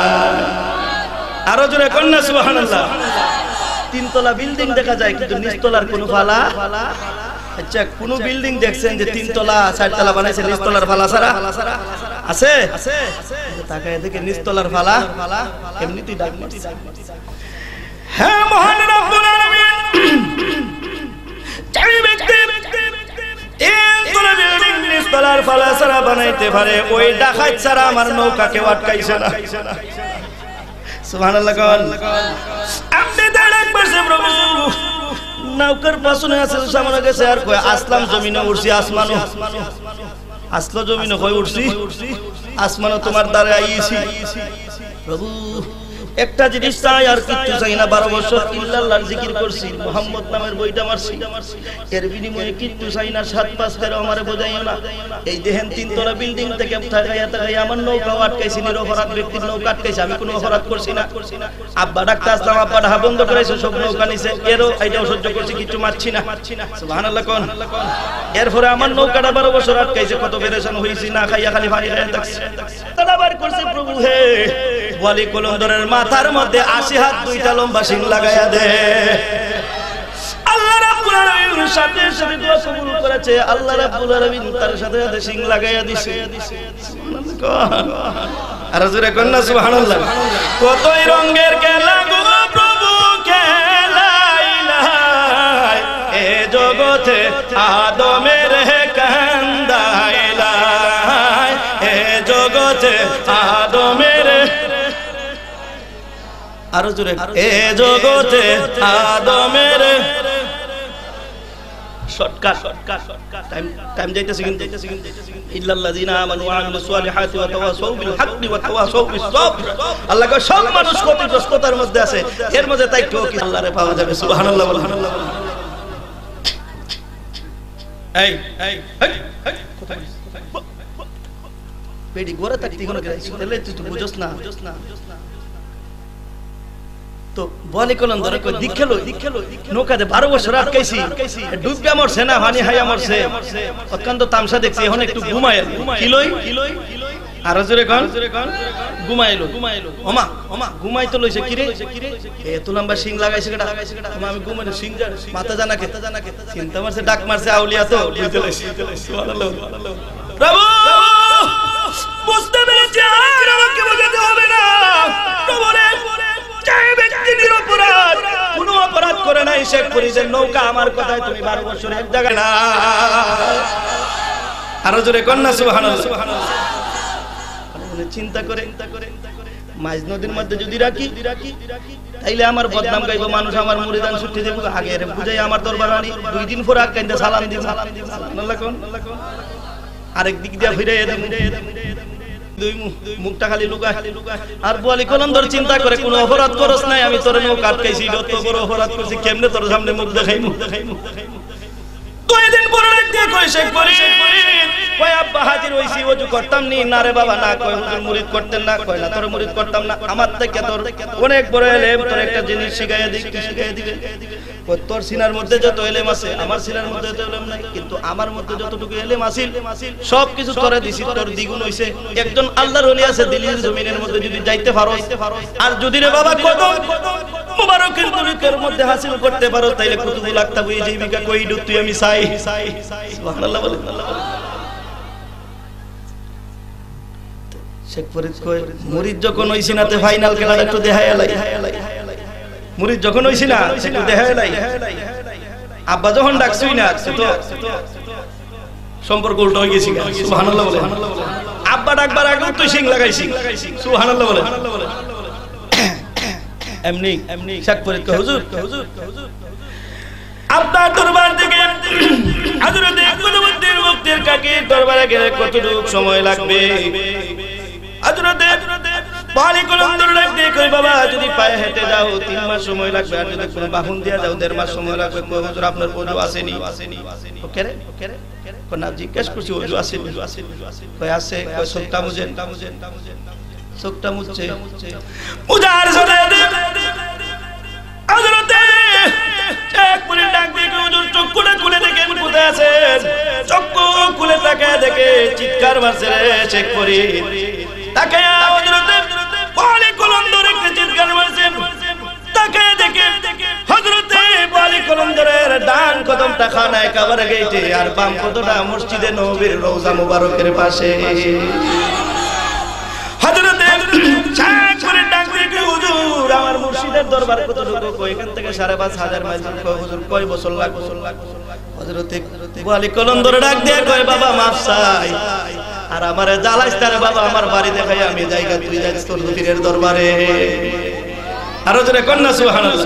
আরো জোরে কন্যা সুবহানাল্লাহ তিনতলা বিল্ডিং দেখা যায় কিন্তু নিচতলার কোনো ফালা আচ্ছা কোন বিল্ডিং দেখছেন যে তিনতলা চারতলা বানাইছে নিচতলার ফালা ছাড়া আছে তাকায় দেখে নিচতলার ফালা এমনিতেই ডাক মারছে হ্যাঁ মহান রব্বুল আলামিন চাই ব্যক্তি তিনতলা বিল্ডিং নিচতলার ফালা ছাড়া বানাইতে পারে ওই ডাকাত ছাড়া আমার নৌকাকে আটকাইছে না সুবহানাল্লাহ আপনি দাঁড়ান বসে প্রভু নৌকার পাশে আছে সামনে গেছে আর কই আসলাম জমিনে উঠছি আসমানো আসলো জমিনে কই উঠছি আসমানো তোমার দ্বারে আইছি প্রভু একটা জিনিস চাই আর কিচ্ছু চাই না 12 বছর ইল্লাল্লাহর জিকির করছি মুহাম্মদ নামের বইটা মারছি এর বিনিময়ে কিচ্ছু চাই না 7-5 তেরো আমারে বোঝাইও না এই দেখেন তিনতলা বিল্ডিং থেকে তাকাইয়া আমার নৌকা আটকাইছি নিরপরাধ ব্যক্তির নৌকা আটকাইছে আমি কোনো অপরাধ করছি না আব্বা ডাকতে আসলাম আব্বা ঢা বন্ধ করেছে সব নৌকা নিছে এরও এটাও সহ্য করছি কিছু মারছি না সুবহানাল্লাহ কোন এরপরে আমার নৌকাটা 12 বছর আটকাইছে কত পেরেশান হইছি না খাইয়া খালি পানি খাইয়া থাকছি তাড়াবার করছে প্রভু হে ওয়ালি কলন্দরের মাথার মধ্যে 80 হাত দুইটা লম্বা শিং লাগায়া দে আল্লাহ রাব্বুল আলামিন সাথে সাথে দোয়া কবুল করেছে আল্লাহ রাব্বুল আলামিন তার সাথে সাথে শিং লাগায়া দিছে আর জোরে কন্না সুবহানাল্লাহ কতই রঙের খেলা গো প্রভু খেলাইলাই এ জগতে আদমের কান্দাইলাই এ জগতে আদমের আরো জোরে এ জগতে আদমের শর্টকাট টাইম যাইতেছে কিন্তু ইল্লাল্লাযিনা আমানু ওয়া আমিলুস সালিহাতি ওয়া তাওয়াসাউ বিল হাক্কি ওয়া তাওয়াসাউ বিস সাবর আল্লাহ কয় সব মানুষ ক্ষতিগ্রস্ততার মধ্যে আছে এর মধ্যে তাই কেউ কি আল্লাহরে পাওয়া যাবে সুবহানাল্লাহ সুবহানাল্লাহ এই কোথায় বেডি গোরা তাকতি কোন গেছে তাহলে তুই বুঝছ না তো বলি কলন ধরে কই দিখেলো নৌকাতে 12 বছর আটকাইছি ডুববা মরছে না পানি হাইয়া মরছে অত্যন্ত তামসা দেখছি এখন একটু ঘুমাইল কিলই আর জোরে কোন ঘুমাইলো ওমা ঘুমাই তো লইছে কিরে এত লম্বা শিং লাগাইছে কেডা আমি ঘুমাইলো শিং মাথা জানা কে চিন্তা মারছে ডাক মারছে আউলিয়া তো বুঝতে লাইছি সুবহানাল্লাহ প্রভু বুঝতে পেরেছি আর আমাকে বোঝাতে হবে না প্রভু রে চাই ব্যক্তি নিরপরাধ কোনো অপরাধ করে নাই শেখ ফরিদের নৌকা আমার কথায় তুমি 12 বছর এক জায়গায় না আর জোরে কন্না সুবহানাল্লাহ চিন্তা করে মাঝ নদীর মধ্যে যদি রাখি তাইলে আমার বদনাম গাইবো মানুষ আমার মুরিদান ছুটি দেব আগে এর বুঝাই আমার দরবার আনি 2 দিন পর আকাইন্দা সালাম দিব সুবহানাল্লাহ কোন আরেক দিক দিয়া ফিরে দুই মুখটা খালি লুকায় আর বলি কলন্দর চিন্তা করে কোনো অপরাধ করছ নাই আমি তোরে নৌকা আটকাইছি যত বড় অপরাধ করছি কেমনে তোর সামনে মুখ দেখাইমু কয়দিন পরে দিয়ে কই শেখ ফরিদ কয় আব্বা হাজির হইছি ওযু করতাম নি না রে বাবা না কয় হুজুর মুরিদ করতেন না কয় না তোর মুরিদ করতাম না আমার থেকে তোর অনেক বড় এলেম তোর একটা জিনিস শিখাইয়া দিবে কয় তোর সিনার মধ্যে যত এলেম আছে আমার সিনার মধ্যে যত এলেম নাই কিন্তু আমার মধ্যে যতটুকু এলেম আছিল সব কিছু তোরে দিছি তোর দ্বিগুণ হইছে একজন আল্লাহর ওলি আছে দিল্লির জমিনের মধ্যে যদি যাইতে পারো আর যদি রে বাবা কদম মুবারকের তরিকার মধ্যে হাসিল করতে পারো তাইলে কুতুবুল আকতাব এই জীবিকা কই দু তুই আমি চাই সুবহানাল্লাহ বলেন শেখ ফরিদ কই মুরিদ যখন হইছি না তে ফাইনাল খেলাটা একটু দেখাইয়া লাই মুরিদ যখন হইছি না একটু দেখাইয়া লাই আব্বা যখন ডাকছুই না তো সম্পর্ক উল্টো হয়ে গেছে সুবহানাল্লাহ বলেন আব্বা ডাকবার আগে তুই সিং লাগাইছি সুবহানাল্লাহ বলেন এমনি শেখ ফরিদ কই হুজুর আপনার দরবার থেকে হযরত কুতুবউদ্দিন মুফতির কাকি দরবারে গেলে কতটুকু সময় লাগবে হযরত বালি কলন্দর ডাক দিয়ে কই বাবা যদি পায়ে হেঁটে যাও 3 মাস সময় লাগবে, আর যদি কোনো বাহন দিয়া যাও 1.5 মাস সময় লাগবে। কই হুজুর আপনার ওযু আসেনি? ওকে রে কোন না জিজ্ঞেস করছি ওযু আসেনি? কই আছে। কই চোখটা মুজেন, চোখটা মুজছে উজার সাথে হযরতে এক মিনিট ডাক দিয়ে হুজুর চোখ খুলে দেখেন কোথায় আছে। চোখ খুলে তাকায় দেখে চিৎকার মারছে রে শেখ ফরিদ। তাকায় হযরতে বালি কলন্দর একটা চিৎকার মারছে। তাকায় দেখে হযরতে বালি কলন্দরের ডান কদমটা খানায় কাবার গেটে, আর বাম কদমটা মসজিদে নববীর রওজা মুবারকের পাশে। হযরতে শেখ ফরিদ ডাক দিয়ে হুজুর আমার মুর্শিদের দরবার কতটুকু? কই এখান থেকে 5,500 মাইল। কই হুজুর কয় বছর লাগবে? হযরতে বালি কলন্দর ডাক দিয়ে কয় বাবা মাফ চাই, আর আমারে জ্বালাইস তারে বাবা, আমার বাড়ি দেখাই আমি জায়গা তুই যাইস তোর পীরের দরবারে। আর জোরে কন্না সুবহানাল্লাহ।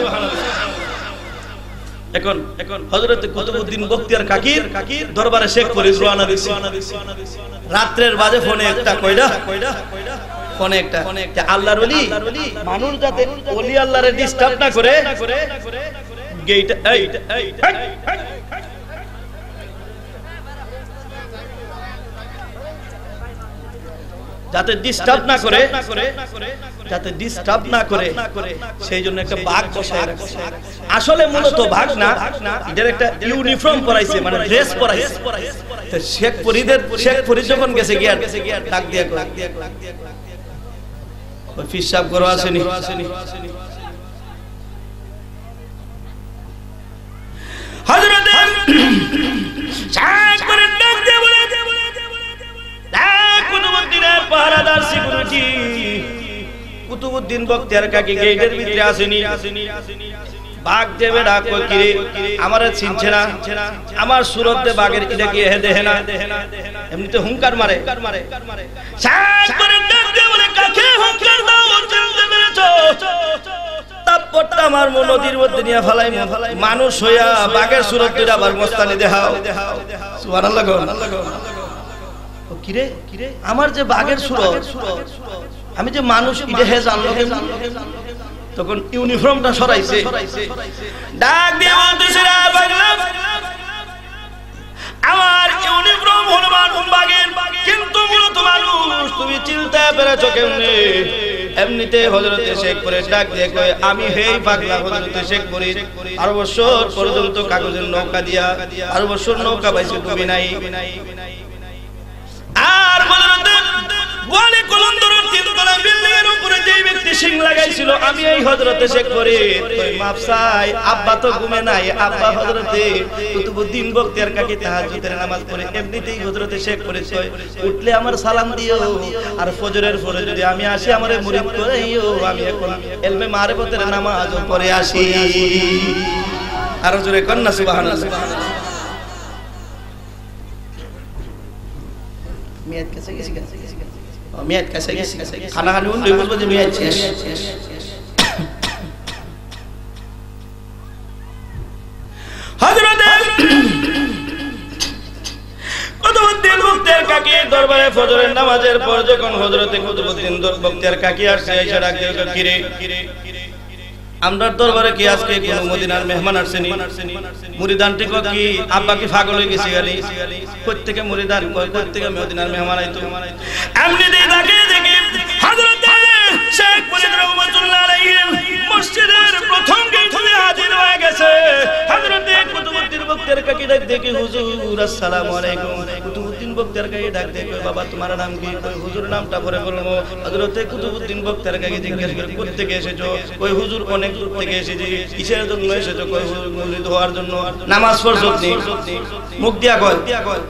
এখন হযরত কুতুবউদ্দিন বখতিয়ার কাকির দরবারে শেখ ফরিদ রওনা দিছে। রাত্রের বাজে ফোনে একটা কয়টা ফোনে একটা আল্লাহর ওলি মানুষ যাতে ওলি আল্লাহরে ডিস্টার্ব না করে গেট যাতে ডিস্টার্ব না করে সেই জন্য একটা বাঘ বসায় রাখছে। আসলে মূলত বাঘ না, এটার একটা ইউনিফর্ম পরাইছে, মানে ড্রেস পরাইছে। তো শেখ ফরিদ যখন গেছে গিয়া ডাক দিয়া ওই ফিসাব করো আসেনি। হযরতে শেখ ফরিদ ডাক দিয়া বলে কুতুবউদ্দিনের পাহারাদার সিকিউরিটি কুতুবউদ্দিন বখতিয়ার কাকি গেটের ভিতরে আসেনি। বাঘ দেবে ডাক কি আমারে চিনছে না, আমার সুরতে বাঘের এটা কি হে দেহে না, এমনিতে হুঙ্কার মারে। শেখ ফরিদ ডাক দিয়ে বলে কাকে হুঙ্কার দাও? চিনতে পেরেছো? তারপরটা আমার নদীর মধ্যে নিয়ে ফেলাই মানুষ হইয়া বাঘের সুরত দুইটা আবার মস্তানি দেখাও। সুবহানাল্লাহ। কিরে আমার যে বাঘের সুরত, আমি যে মানুষ ইডে হে জানলো। তখন ইউনিফর্মটা সরাইছে, ডাক দিয়ে বলতেছে আমার ইউনিফর্ম হলো মানুষ বাঘের, কিন্তু মূলত মানুষ তুমি চিনতে পেরেছো কেমনে? এমনিতে হযরতে শেখ ফরিদ ডাক দিয়ে কয় আমি হেই পাগলা হযরতে শেখ ফরিদ 12 বছর পর্যন্ত কাগজের নৌকা দিয়া 12 বছর নৌকা বাইছে ডুবি নাই। আর হযরতে বালি কলন্দরের 3 তলা বিল্ডিং এর উপরে যে ব্যক্তি সিং লাগাইছিল আমি এই হযরতে শেখ ফরিদ। কই মাফ চাই, আব্বা তো ঘুমে নাই। আব্বা হযরতে কুতুবউদ্দিন বখতিয়ার কাকি তাহাজ্জুদের নামাজ পড়ে। এমনিতেই হযরতে শেখ ফরিদ কয় উঠলে আমার সালাম দিও, আর ফজরের পরে যদি আমি আসি আমারে মুরিদ করাইও, আমি এখন ইলমে মারিফতের নামাজও পড়ে আসি। আর জোরে কন্না সুবহানাল্লাহ। মিয়াদ কাছে গেছি মিয়াদ কাছে গেছি খানা খানি উনি বলবো যে মিয়াদ শেষ। হযরত কুতুবউদ্দিন বখতিয়ার কাকি দরবারে ফজরের নামাজের পর যখন হযরতে কুতুবউদ্দিন বখতিয়ার কাকি আসছে এসে ডাক দিয়ে কিরে আমরার দরবারে কি আজকে কোন মদিনার মেহমান আসেনি? মুরিদানটি কি আব্বা কি পাগল হয়ে গেছে গালি? কই থেকে মুরিদান কই থেকে মদিনার মেহমান আইতো? এমনি দিয়ে তাকে দেখি হযরতে শেখ ফরিদ রাহমাতুল্লাহ আলাইহি মসজিদের প্রথম গেটে হাজির হয়ে গেছে। হযরতে কুতুবউদ্দিন বখতিয়ার কাকি ডাক দেখি হুজুর আসসালামু আলাইকুম। কুতুবউদ্দিন বখতিয়ার কাকি ডাক দেখি বাবা তোমার নাম কি? কই হুজুর নামটা পরে বলবো। হযরতে কুতুবউদ্দিন বখতিয়ার কাকি জিজ্ঞেস করে কোথা থেকে এসেছো? কই হুজুর অনেক দূর থেকে এসেছি। কিসের জন্য এসেছো? কই হুজুর মুরিদ হওয়ার জন্য। নামাজ পড়ছো নি? মুখ দিয়া কয়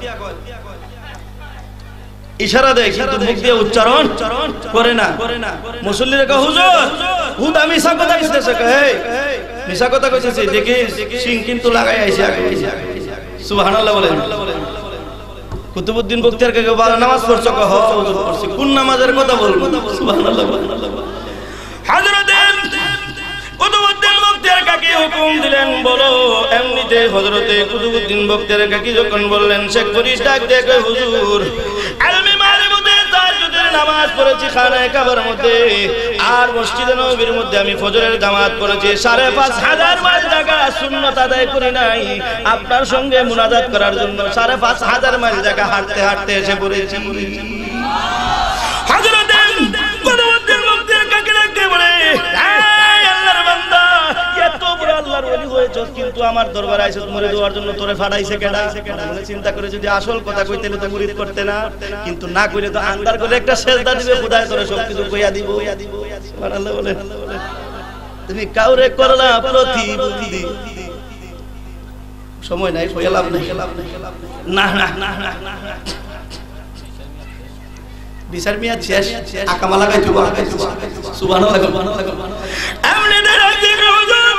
ইশারা দেয়, কিন্তু মুখ দিয়ে উচ্চারণ করে না। মুসল্লিরা কয় হুজুর হুদা মিছা কথা কইতেছে। কয় মিছা কথা কইতেছে দেখি সিং কিন্তু লাগাই আইছে আগে। সুবহানাল্লাহ বলেন। কুতুবউদ্দিন বখতিয়ার কাকি বলে নামাজ পড়ছো? কয় হ্যাঁ হুজুর পড়ছি। কোন নামাজের কথা বলবো? সুবহানাল্লাহ। হযরত কুতুবউদ্দিন বখতিয়ার কাকি হুকুম দিলেন বলো। এমনিতে হযরতে কুতুবউদ্দিন বখতিয়ার কাকি যখন বললেন শেখ ফরিদ ডাক দিয়ে কয় হুজুর ইলমে মারিফতের তাহাজ্জুদের নামাজ নামাজ পড়েছি খানায়ে কাবার মধ্যে, আর মসজিদে নববীর মধ্যে আমি ফজরের জামাত পড়েছি। ৫,৫০০ মাইল জায়গা সুন্নাত আদায় করি নাই আপনার সঙ্গে মুনাজাত করার জন্য। ৫,৫০০ মাইল জায়গা হাঁটতে হাঁটতে এসে পড়েছি। হযরতের কদমতের মুক্তির কাকে ডাকতে বলে, আল্লাহর বান্দা এত বড় আল্লাহর ওলি হয়েছস, কিন্তু আমার দরবারে আইছস মুরিদ হওয়ার জন্য, তোরে ফাড়াইছে কেডা? মনে চিন্তা করে যদি আসল কথা কইতে তো মুরিদ করতে না, কিন্তু না কইলে তো আন্দার করে একটা সেজদা দিবে, খোদায় তোরে সবকিছু কইয়া দিব। সুবহানাল্লাহ বলে। তুমি কাউরে করলা প্রতিবন্ধী, সময় নাই কইলাম না না না না না বিচার মিয়া শেষ, আকামা লাগাই দিব। সুবহানাল্লাহ সুবহানাল্লাহ। এমনি দেখি হুজুর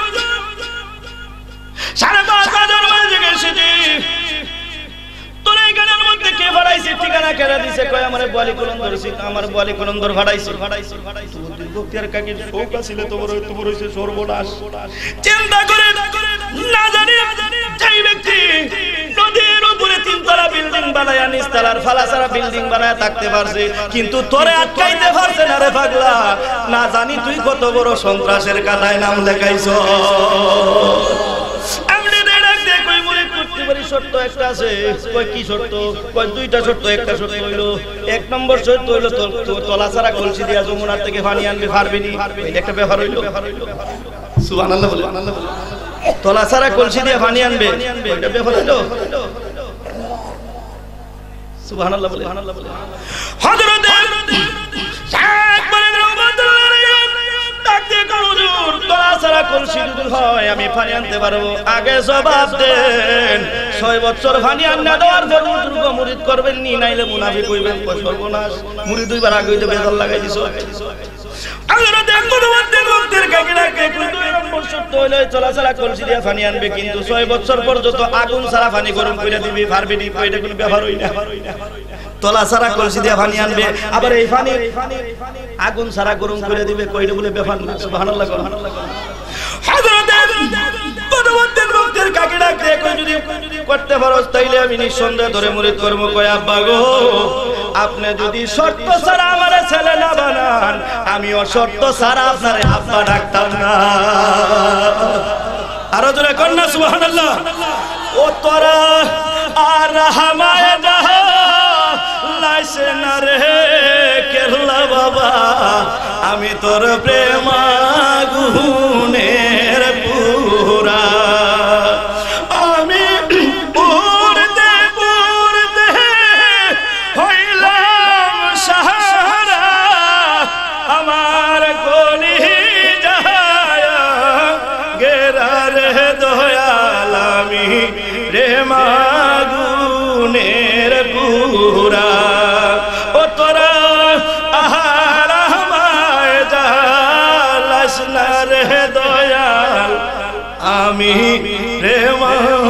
৫,৫০০ মাইল থেকে এসেছি, তোর এই গানের মধ্যে কে ভাড়াইছে? ঠিকানা কেড়ে দিছে, কয় আমার বলি কলন্দর, আমার বলি কলন্দর ভাড়াইছে। বক্তিয়ার কাকি শোক ছিল তোমার হইছে সর্বনাশ। চিন্তা করে না জানি যেই ব্যক্তি নদীর উপরে ৩ তলা বিল্ডিং বানায়া নিচতলার ফালাসারা বিল্ডিং বানায়া থাকতে পারছে, কিন্তু তোরে আটকাইতে পারছে না রে পাগলা। না জানি তুই কত বড় সন্ত্রাসের কাদায় নাম লেখাইছ। শর্ত একটা আছে, কয় কি শর্ত? কয় ২টা শর্ত। একটা শর্ত হইল, ১ নম্বর শর্ত হইল তলা ছাড়া কলসি দিয়া যমুনার থেকে পানি আনবে পারবি নি। এটা একটা ব্যাপার হইল। সুবহানাল্লাহ বলে। তলা ছাড়া কলসি দিয়া পানি আনবে, এটা ব্যাপার হইল। সুবহানাল্লাহ বলে। হযরত আমি পানি আনতে পারবো, আগে জবাব দেন। ৬ বছর পানি আন্না দেওয়ার পর মুরিদ করবেন নি, নাইলে মুনাফিক হইবেন। সর্বনাশ, মুরিদ হইবার আগে হইতে বেজাল লাগাই দিছো। চলাচলা কলসি দিয়ে পানি আনবে, কিন্তু ৬ বছর পর্যন্ত আগুন ছাড়া পানি গরম করে দিবি, পারবি নি। এটা কোনো ব্যাপার হই না। তলা ছাড়া কলসি দিয়ে পানি আনবে, আবার এই পানি আগুন ছাড়া গরম করে দিবে, কইটা বলে ব্যাপার না। সুবহানাল্লাহ সুবহানাল্লাহ। হযরত কদমতের মুক্তির কাকে ডাকতে কই যদি করতে পারোস তাইলে আমি নিঃসন্দেহে ধরে মুরিদ করব। কয় আব্বা গো, আপনি যদি শর্ত ছাড়া আমারে ছেলে না বানান, আমিও শর্ত ছাড়া আপনারে আব্বা ডাকতাম না। আরো জোরে কর না সুবহানাল্লাহ। ও তোরা আর হামায়ে জাহা লাইছে না রে কেল্লা বাবা, আমি তোর প্রেম আগুনের পুরা। আমি উড়তে উড়তে হইলাম সাহারা, আমার কলিজায় গেরা রে দয়াল, আমি প্রেম আগুনের পুরা। ও তোরা আহার আমায় জালাস না রে দয়াল, আমি প্রেম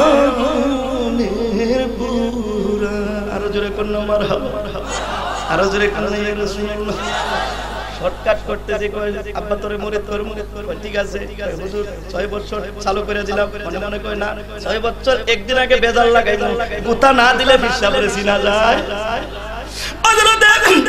আগুনের পুরা। আরো জোরে কোন মারহাবা, আরো জোরে কোন ইয়া রাসূলুল্লাহ। শর্টকাট করতে যে কয় আব্বা তোরে মুরিদ কর, ঠিক আছে হুজুর ৬ বছর চালু করে দিলাম। মনে মনে কয় না, ৬ বছর একদিন আগে বেজাল লাগাইলো, গুতা না দিলে ফিসা করে চিনা যায়। হযরত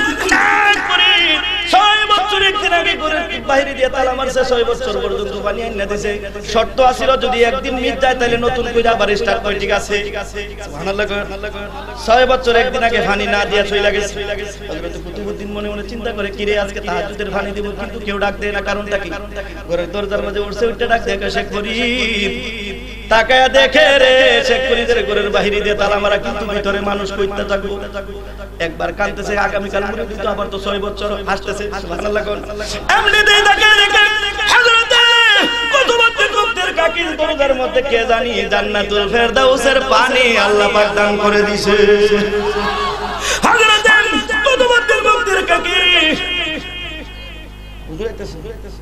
৬ বছর একদিন আগে ঘরের বাইরে দিয়ে তালা মারছে, ৬ বছর পর্যন্ত পানি আইনা দিছে। শর্ত আছিল যদি একদিন মিট যায় তাহলে নতুন করে আবার স্টার্ট করে। ঠিক আছে সুবহানাল্লাহ। ৬ বছর একদিন আগে পানি না দিয়া চলে গেছে। হযরত কুতুবউদ্দিন মনে মনে চিন্তা করে, কিরে আজকে তাহাজ্জুদের পানি দিব, কিন্তু কেউ ডাক দেয় না, কারণটা কি? ঘরের দরজার মাঝে উঠছে, উঠে ডাক দেয়, শেখ ফরিদ। তাকায়া দেখে রে শেখ ফরিদের ঘরের বাইরে দিয়ে তালা মারা, কিন্তু ভিতরে মানুষ কইতে থাকবো। একবার কাঁদতেছে, আগামীকাল মুরিদ দিত, আবার তো ৬ বছর হাসতেছে। সুবহানাল্লাহ। এমনি দিয়ে দেখে দেখে হযরত কুতুবউদ্দিন মুক্তির কাকির দরজার মধ্যে কে জানি জান্নাতুল ফেরদাউসের পানি আল্লাহ পাক দান করে দিয়েছে। হযরত কুতুবউদ্দিন মুক্তির কাকি হুজুর আইতাছে,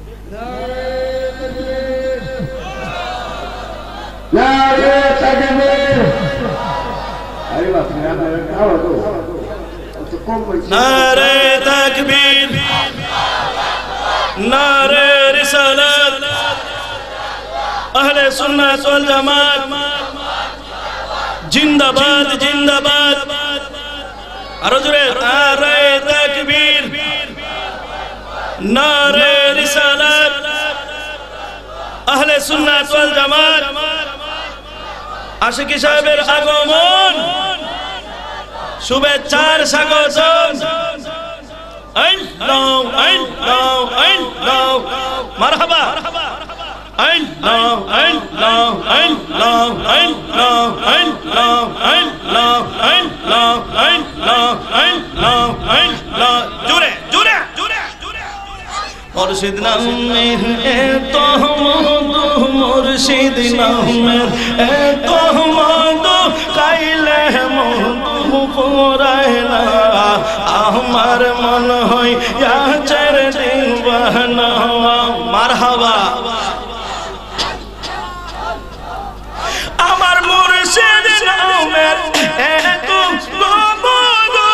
নারে তাকবীর। আরে বাপ রে, আমরা কাও তো কম কইছি। নারে তাকবীর, নারে রিসালাত, আহলে সুন্নাত ওয়াল জামাত জিন্দাবাদ জিন্দাবাদ। আরো জোরে নারে তাকবীর। নারে রিসালাত, আহলে সুন্নাত ওয়াল জামাত, আশিকি সাহেবের আগমন, শুভেচ্ছার স্বাগতম। আল্লাহু আল্লাহু আল্লাহু মারহাবা, আল্লাহু আল্লাহু আল্লাহু আল্লাহু আল্লাহু আল্লাহু আল্লাহু আল্লাহু আল্লাহু আল্লাহু, জোরে জোরে জোরে জোরে। মুর্শিদ নামের এত মধু, মুর্শিদ নামের এত মধু, খাইলে মধু ফুরায় না, আমার মন হয় চার দিওয়ানা। মারহাবা, আমার মুর্শিদ নামের এত মধু,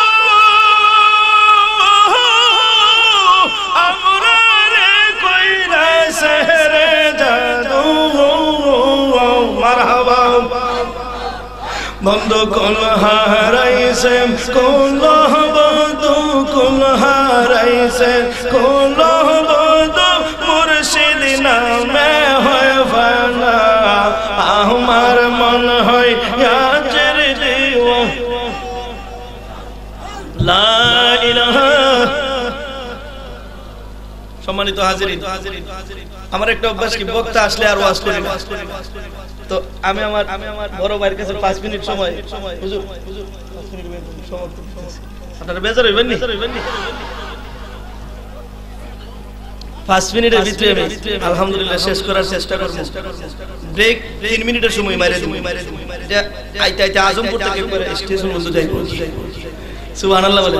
আমরা রে কইরা সেরে জাদু। মারহাবা, বন্ধু কোন হারাইছে, কোন বন্ধু কোন হারাইছে, কোন বন্ধু মুর্শিদ নামে হয় ফানা, আমার মন হয় ইয়াজের দিওয়ানা। লা ইলাহা। সম্মানিত হাজিরিন, আমার একটা অভ্যাস কি, বক্তা আসলে আর ওয়াজ করি না। তো আমি আমার বড় ভাইয়ের কাছে 5 মিনিট সময়, হুজুর 5 মিনিট সময়, আপনারা বেজার হইবেন নি? 5 মিনিটের ভিতরে আমি আলহামদুলিল্লাহ শেষ করার চেষ্টা করব। ব্রেক 3 মিনিটের সময় মাইরে দিই। এটা আইতে আইতে আজমপুর থেকে করে স্টেশন পর্যন্ত যাই। সুবহানাল্লাহ বলে।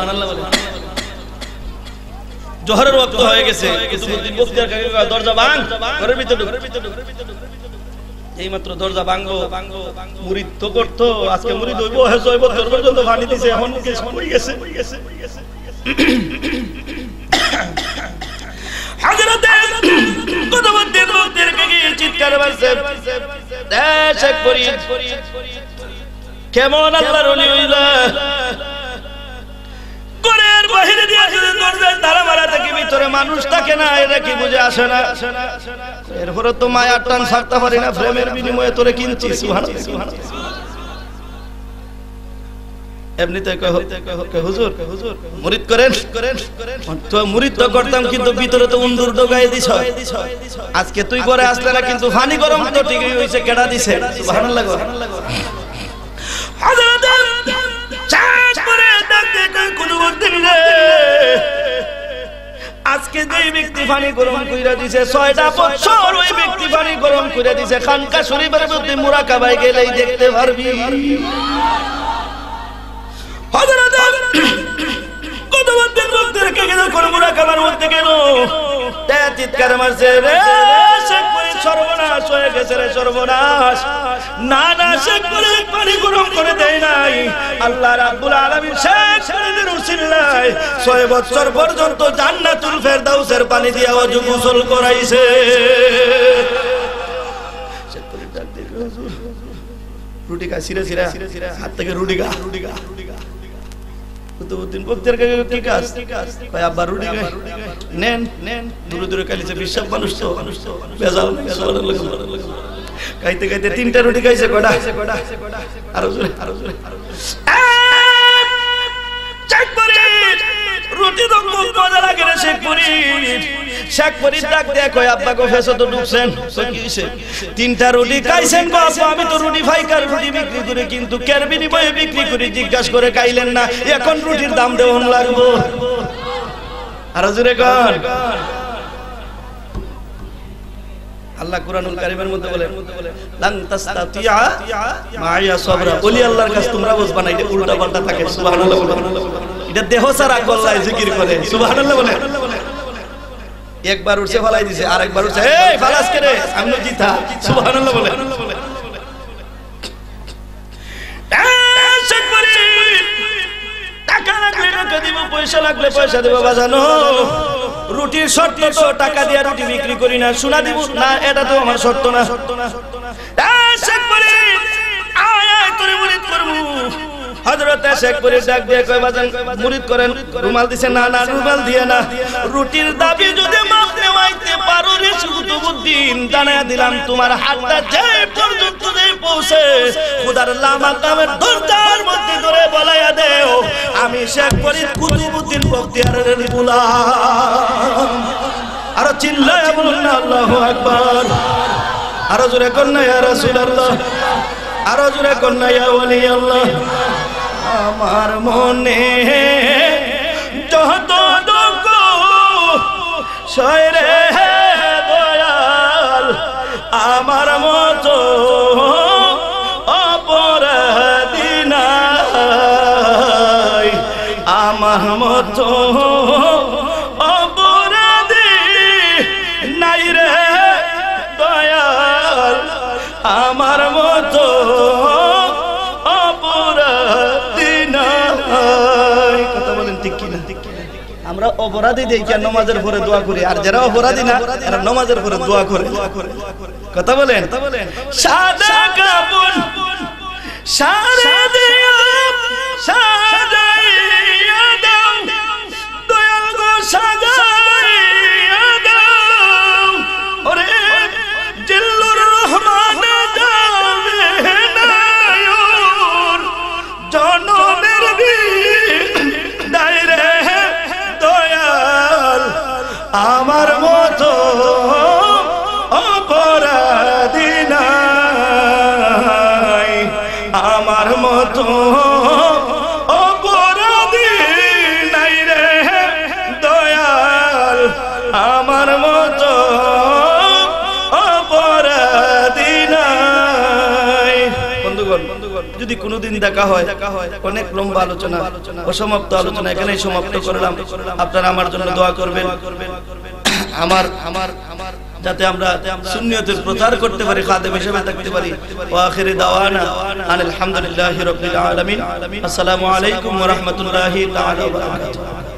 জোহরের ওয়াক্ত হয়ে গেছে, কুতুবউদ্দিন বখতিয়ার কাকে দরজা ভাঙ, ঘরের ভিতরে ঢুক। এই মাত্র দরজা ভাঙলো, মুরিদ তো করতো, আজকে মুরিদ হইব, হইব তোর পর্যন্ত পানি দিছে, এখন কেস হয়ে গেছে। হযরতে কুতুবউদ্দিন বখতিয়ার কাকে চিৎকার মারছে, শেখ ফরিদ কেমন আল্লাহর ওলি হইলা, ঘরের বাহিরে দিয়ে দরজায় তালা মারা থাকে, ভিতরে মানুষ থাকে না, এটা কি বুঝে আসে না? এরপরে তো মায়ার টান ছাড়তে পারি না, প্রেমের বিনিময়ে তোরে কিনছি। সুবহানাল্লাহ। এমনিতে হুজুর মুরিদ করেন, তো মুরিদ তো করতাম, কিন্তু ভিতরে তো উন্দুর ঢোকাই দিছ। আজকে তুই করে আসলে না, কিন্তু পানি গরম তো ঠিকই হইছে, কেডা দিছে? সুবহানাল্লাহ। হযরত আজকে যে ব্যক্তি পানি গরম কইরা দিছে, 6টা বছর ওই ব্যক্তি পানি গরম কইরা দিছে, খানকা শরীফের মধ্যে মুরাকাবায় গেলেই দেখতে পারবি। হযরত কুতুবউদ্দিন বখতিয়ার কাকে যখন মুরাকাবার মধ্যে গেল, তে চিৎকার মারছে, রে শেখ ফরিদ সর্বনাশ হয়ে গেছে রে, সর্বনাশ। না না, শেখ ফরিদ পানি গরম করে দেয় নাই, আল্লাহ রাব্বুল আলামিন শেখ ফরিদের উসিলায় 6 বছর পর্যন্ত জান্নাতুল ফেরদাউসের পানি দিয়া ওযু গোসল করাইছে। শেখ ফরিদ ডাক দিয়ে, হুজুর রুটি খা, সিরা সিরা হাত থেকে রুটি খা। কুতুবউদ্দিন বখতিয়ার কাকে কি কাজ? কয় আব্বা রুটি খাই, নেন নেন। দূরে দূরে কালিছে, বিশ্বাস মানুষ তো বেজাল। খাইতে খাইতে 3টা রুটি খাইছে। কয়টা? আরো জোরে, আরো জোরে। শেখ ফরিদ রুটি তো খুব মজা লাগে রে শেখ ফরিদ। শেখ ফরিদ ডাক দেয়া কয়, আব্বা গো ফেসো তো ঢুকছেন, তো কি হইছে? 3টা রুটি খাইছেন বাবা, আমি তো রুটি ফাইকার রুটি বিক্রি করে, কিন্তু কের বিনিময়ে বিক্রি করে জিজ্ঞাসা করে খাইলেন না, এখন রুটির দাম দেওয়ান লাগবো। আরো জোরে কর। আল্লাহ কুরআনুল কারীমের মধ্যে বলেন, লান তাসতাতিয়া মাইয়া সাবরা। ওলি আল্লাহর কাছে তোমরা বুঝবা না, এটা উল্টা পাল্টা থাকে। সুবহানাল্লাহ বলেন। এটা দেহ ছাড়া গলায় জিকির করে। সুবহানাল্লাহ বলেন। একবার উঠছে ফালাই দিছে, আরেকবার উঠছে, এই ফালাস করে আমি জিতা। সুবহানাল্লাহ বলেন। টাকা লাগলে টাকা দিব, পয়সা লাগলে পয়সা দেব বাজানো। রুটির শর্ত তো টাকা দিয়া রুটি বিক্রি করি না, সোনা দিব না, এটা তো আমার শর্ত না। হযরত শেখপুরি ডাক দিয়ে কয় বাজান মুরিদ করেন, রুমাল দিছে, না না রুমাল দিয়ে না, রুটির দাবি যদি মাপ নেওয়াইতে পারো রে কুতুবউদ্দিন, জানায়া দিলাম তোমার হাতটা যে পর্যন্ত যে পৌঁছে খোদার লামাকামের দরজার মধ্যে ধরে বলায়া দেও আমি শেখপুরি কুতুবউদ্দিন বখতিয়ারের গোলাম। আরো চিল্লায়া বলুন না আল্লাহু আকবার, আরো জোরে কোন না ইয়া রাসূলুল্লাহ, আরো জোরে কোন না ইয়া ওলি আল্লাহ। আমার মনে যত দুঃখ সয়রে দয়াল, আমার মতো অপরাধী নাই, আমার মতো অপরাধী নাই রে দয়াল, আমার মতো অপরাধী নাই। কথা বলেন ঠিক কিনা? আমরা অপরাধী দেখে নামাজের পরে দোয়া করি, আর যারা অপরাধী না এরা নামাজের পরে দোয়া করে। কথা বলেন? সাদা কাপড় সারা দিও সাজাইয়া দাও দয়াল গো, সাজাইয়া দাও ওরে জিল্লুর রহমান যাবে নায়ুর জনমের বিদায় রে দয়াল, আমার মতো অপরাধী নাই, আমার মতো অপরাধী নাই রে দয়াল, আমার মতো অপরাধী নাই। বন্ধুগণ, যদি কোনোদিন দেখা হয়, অনেক লম্বা আলোচনা, অসমাপ্ত আলোচনা এখানেই সমাপ্ত করলাম। আপনারা আমার জন্য দোয়া করবেন, আমার যাতে আমরা সুন্নিয়তের প্রচার করতে পারি, খাদেম হিসেবে থাকতে পারি। ওয়া আখিরি দাওয়ানা আলহামদুলিল্লাহি রাব্বিল আলামিন। আসসালামু আলাইকুম ওয়া রাহমাতুল্লাহি তাআলা ওয়া বারাকাতুহু।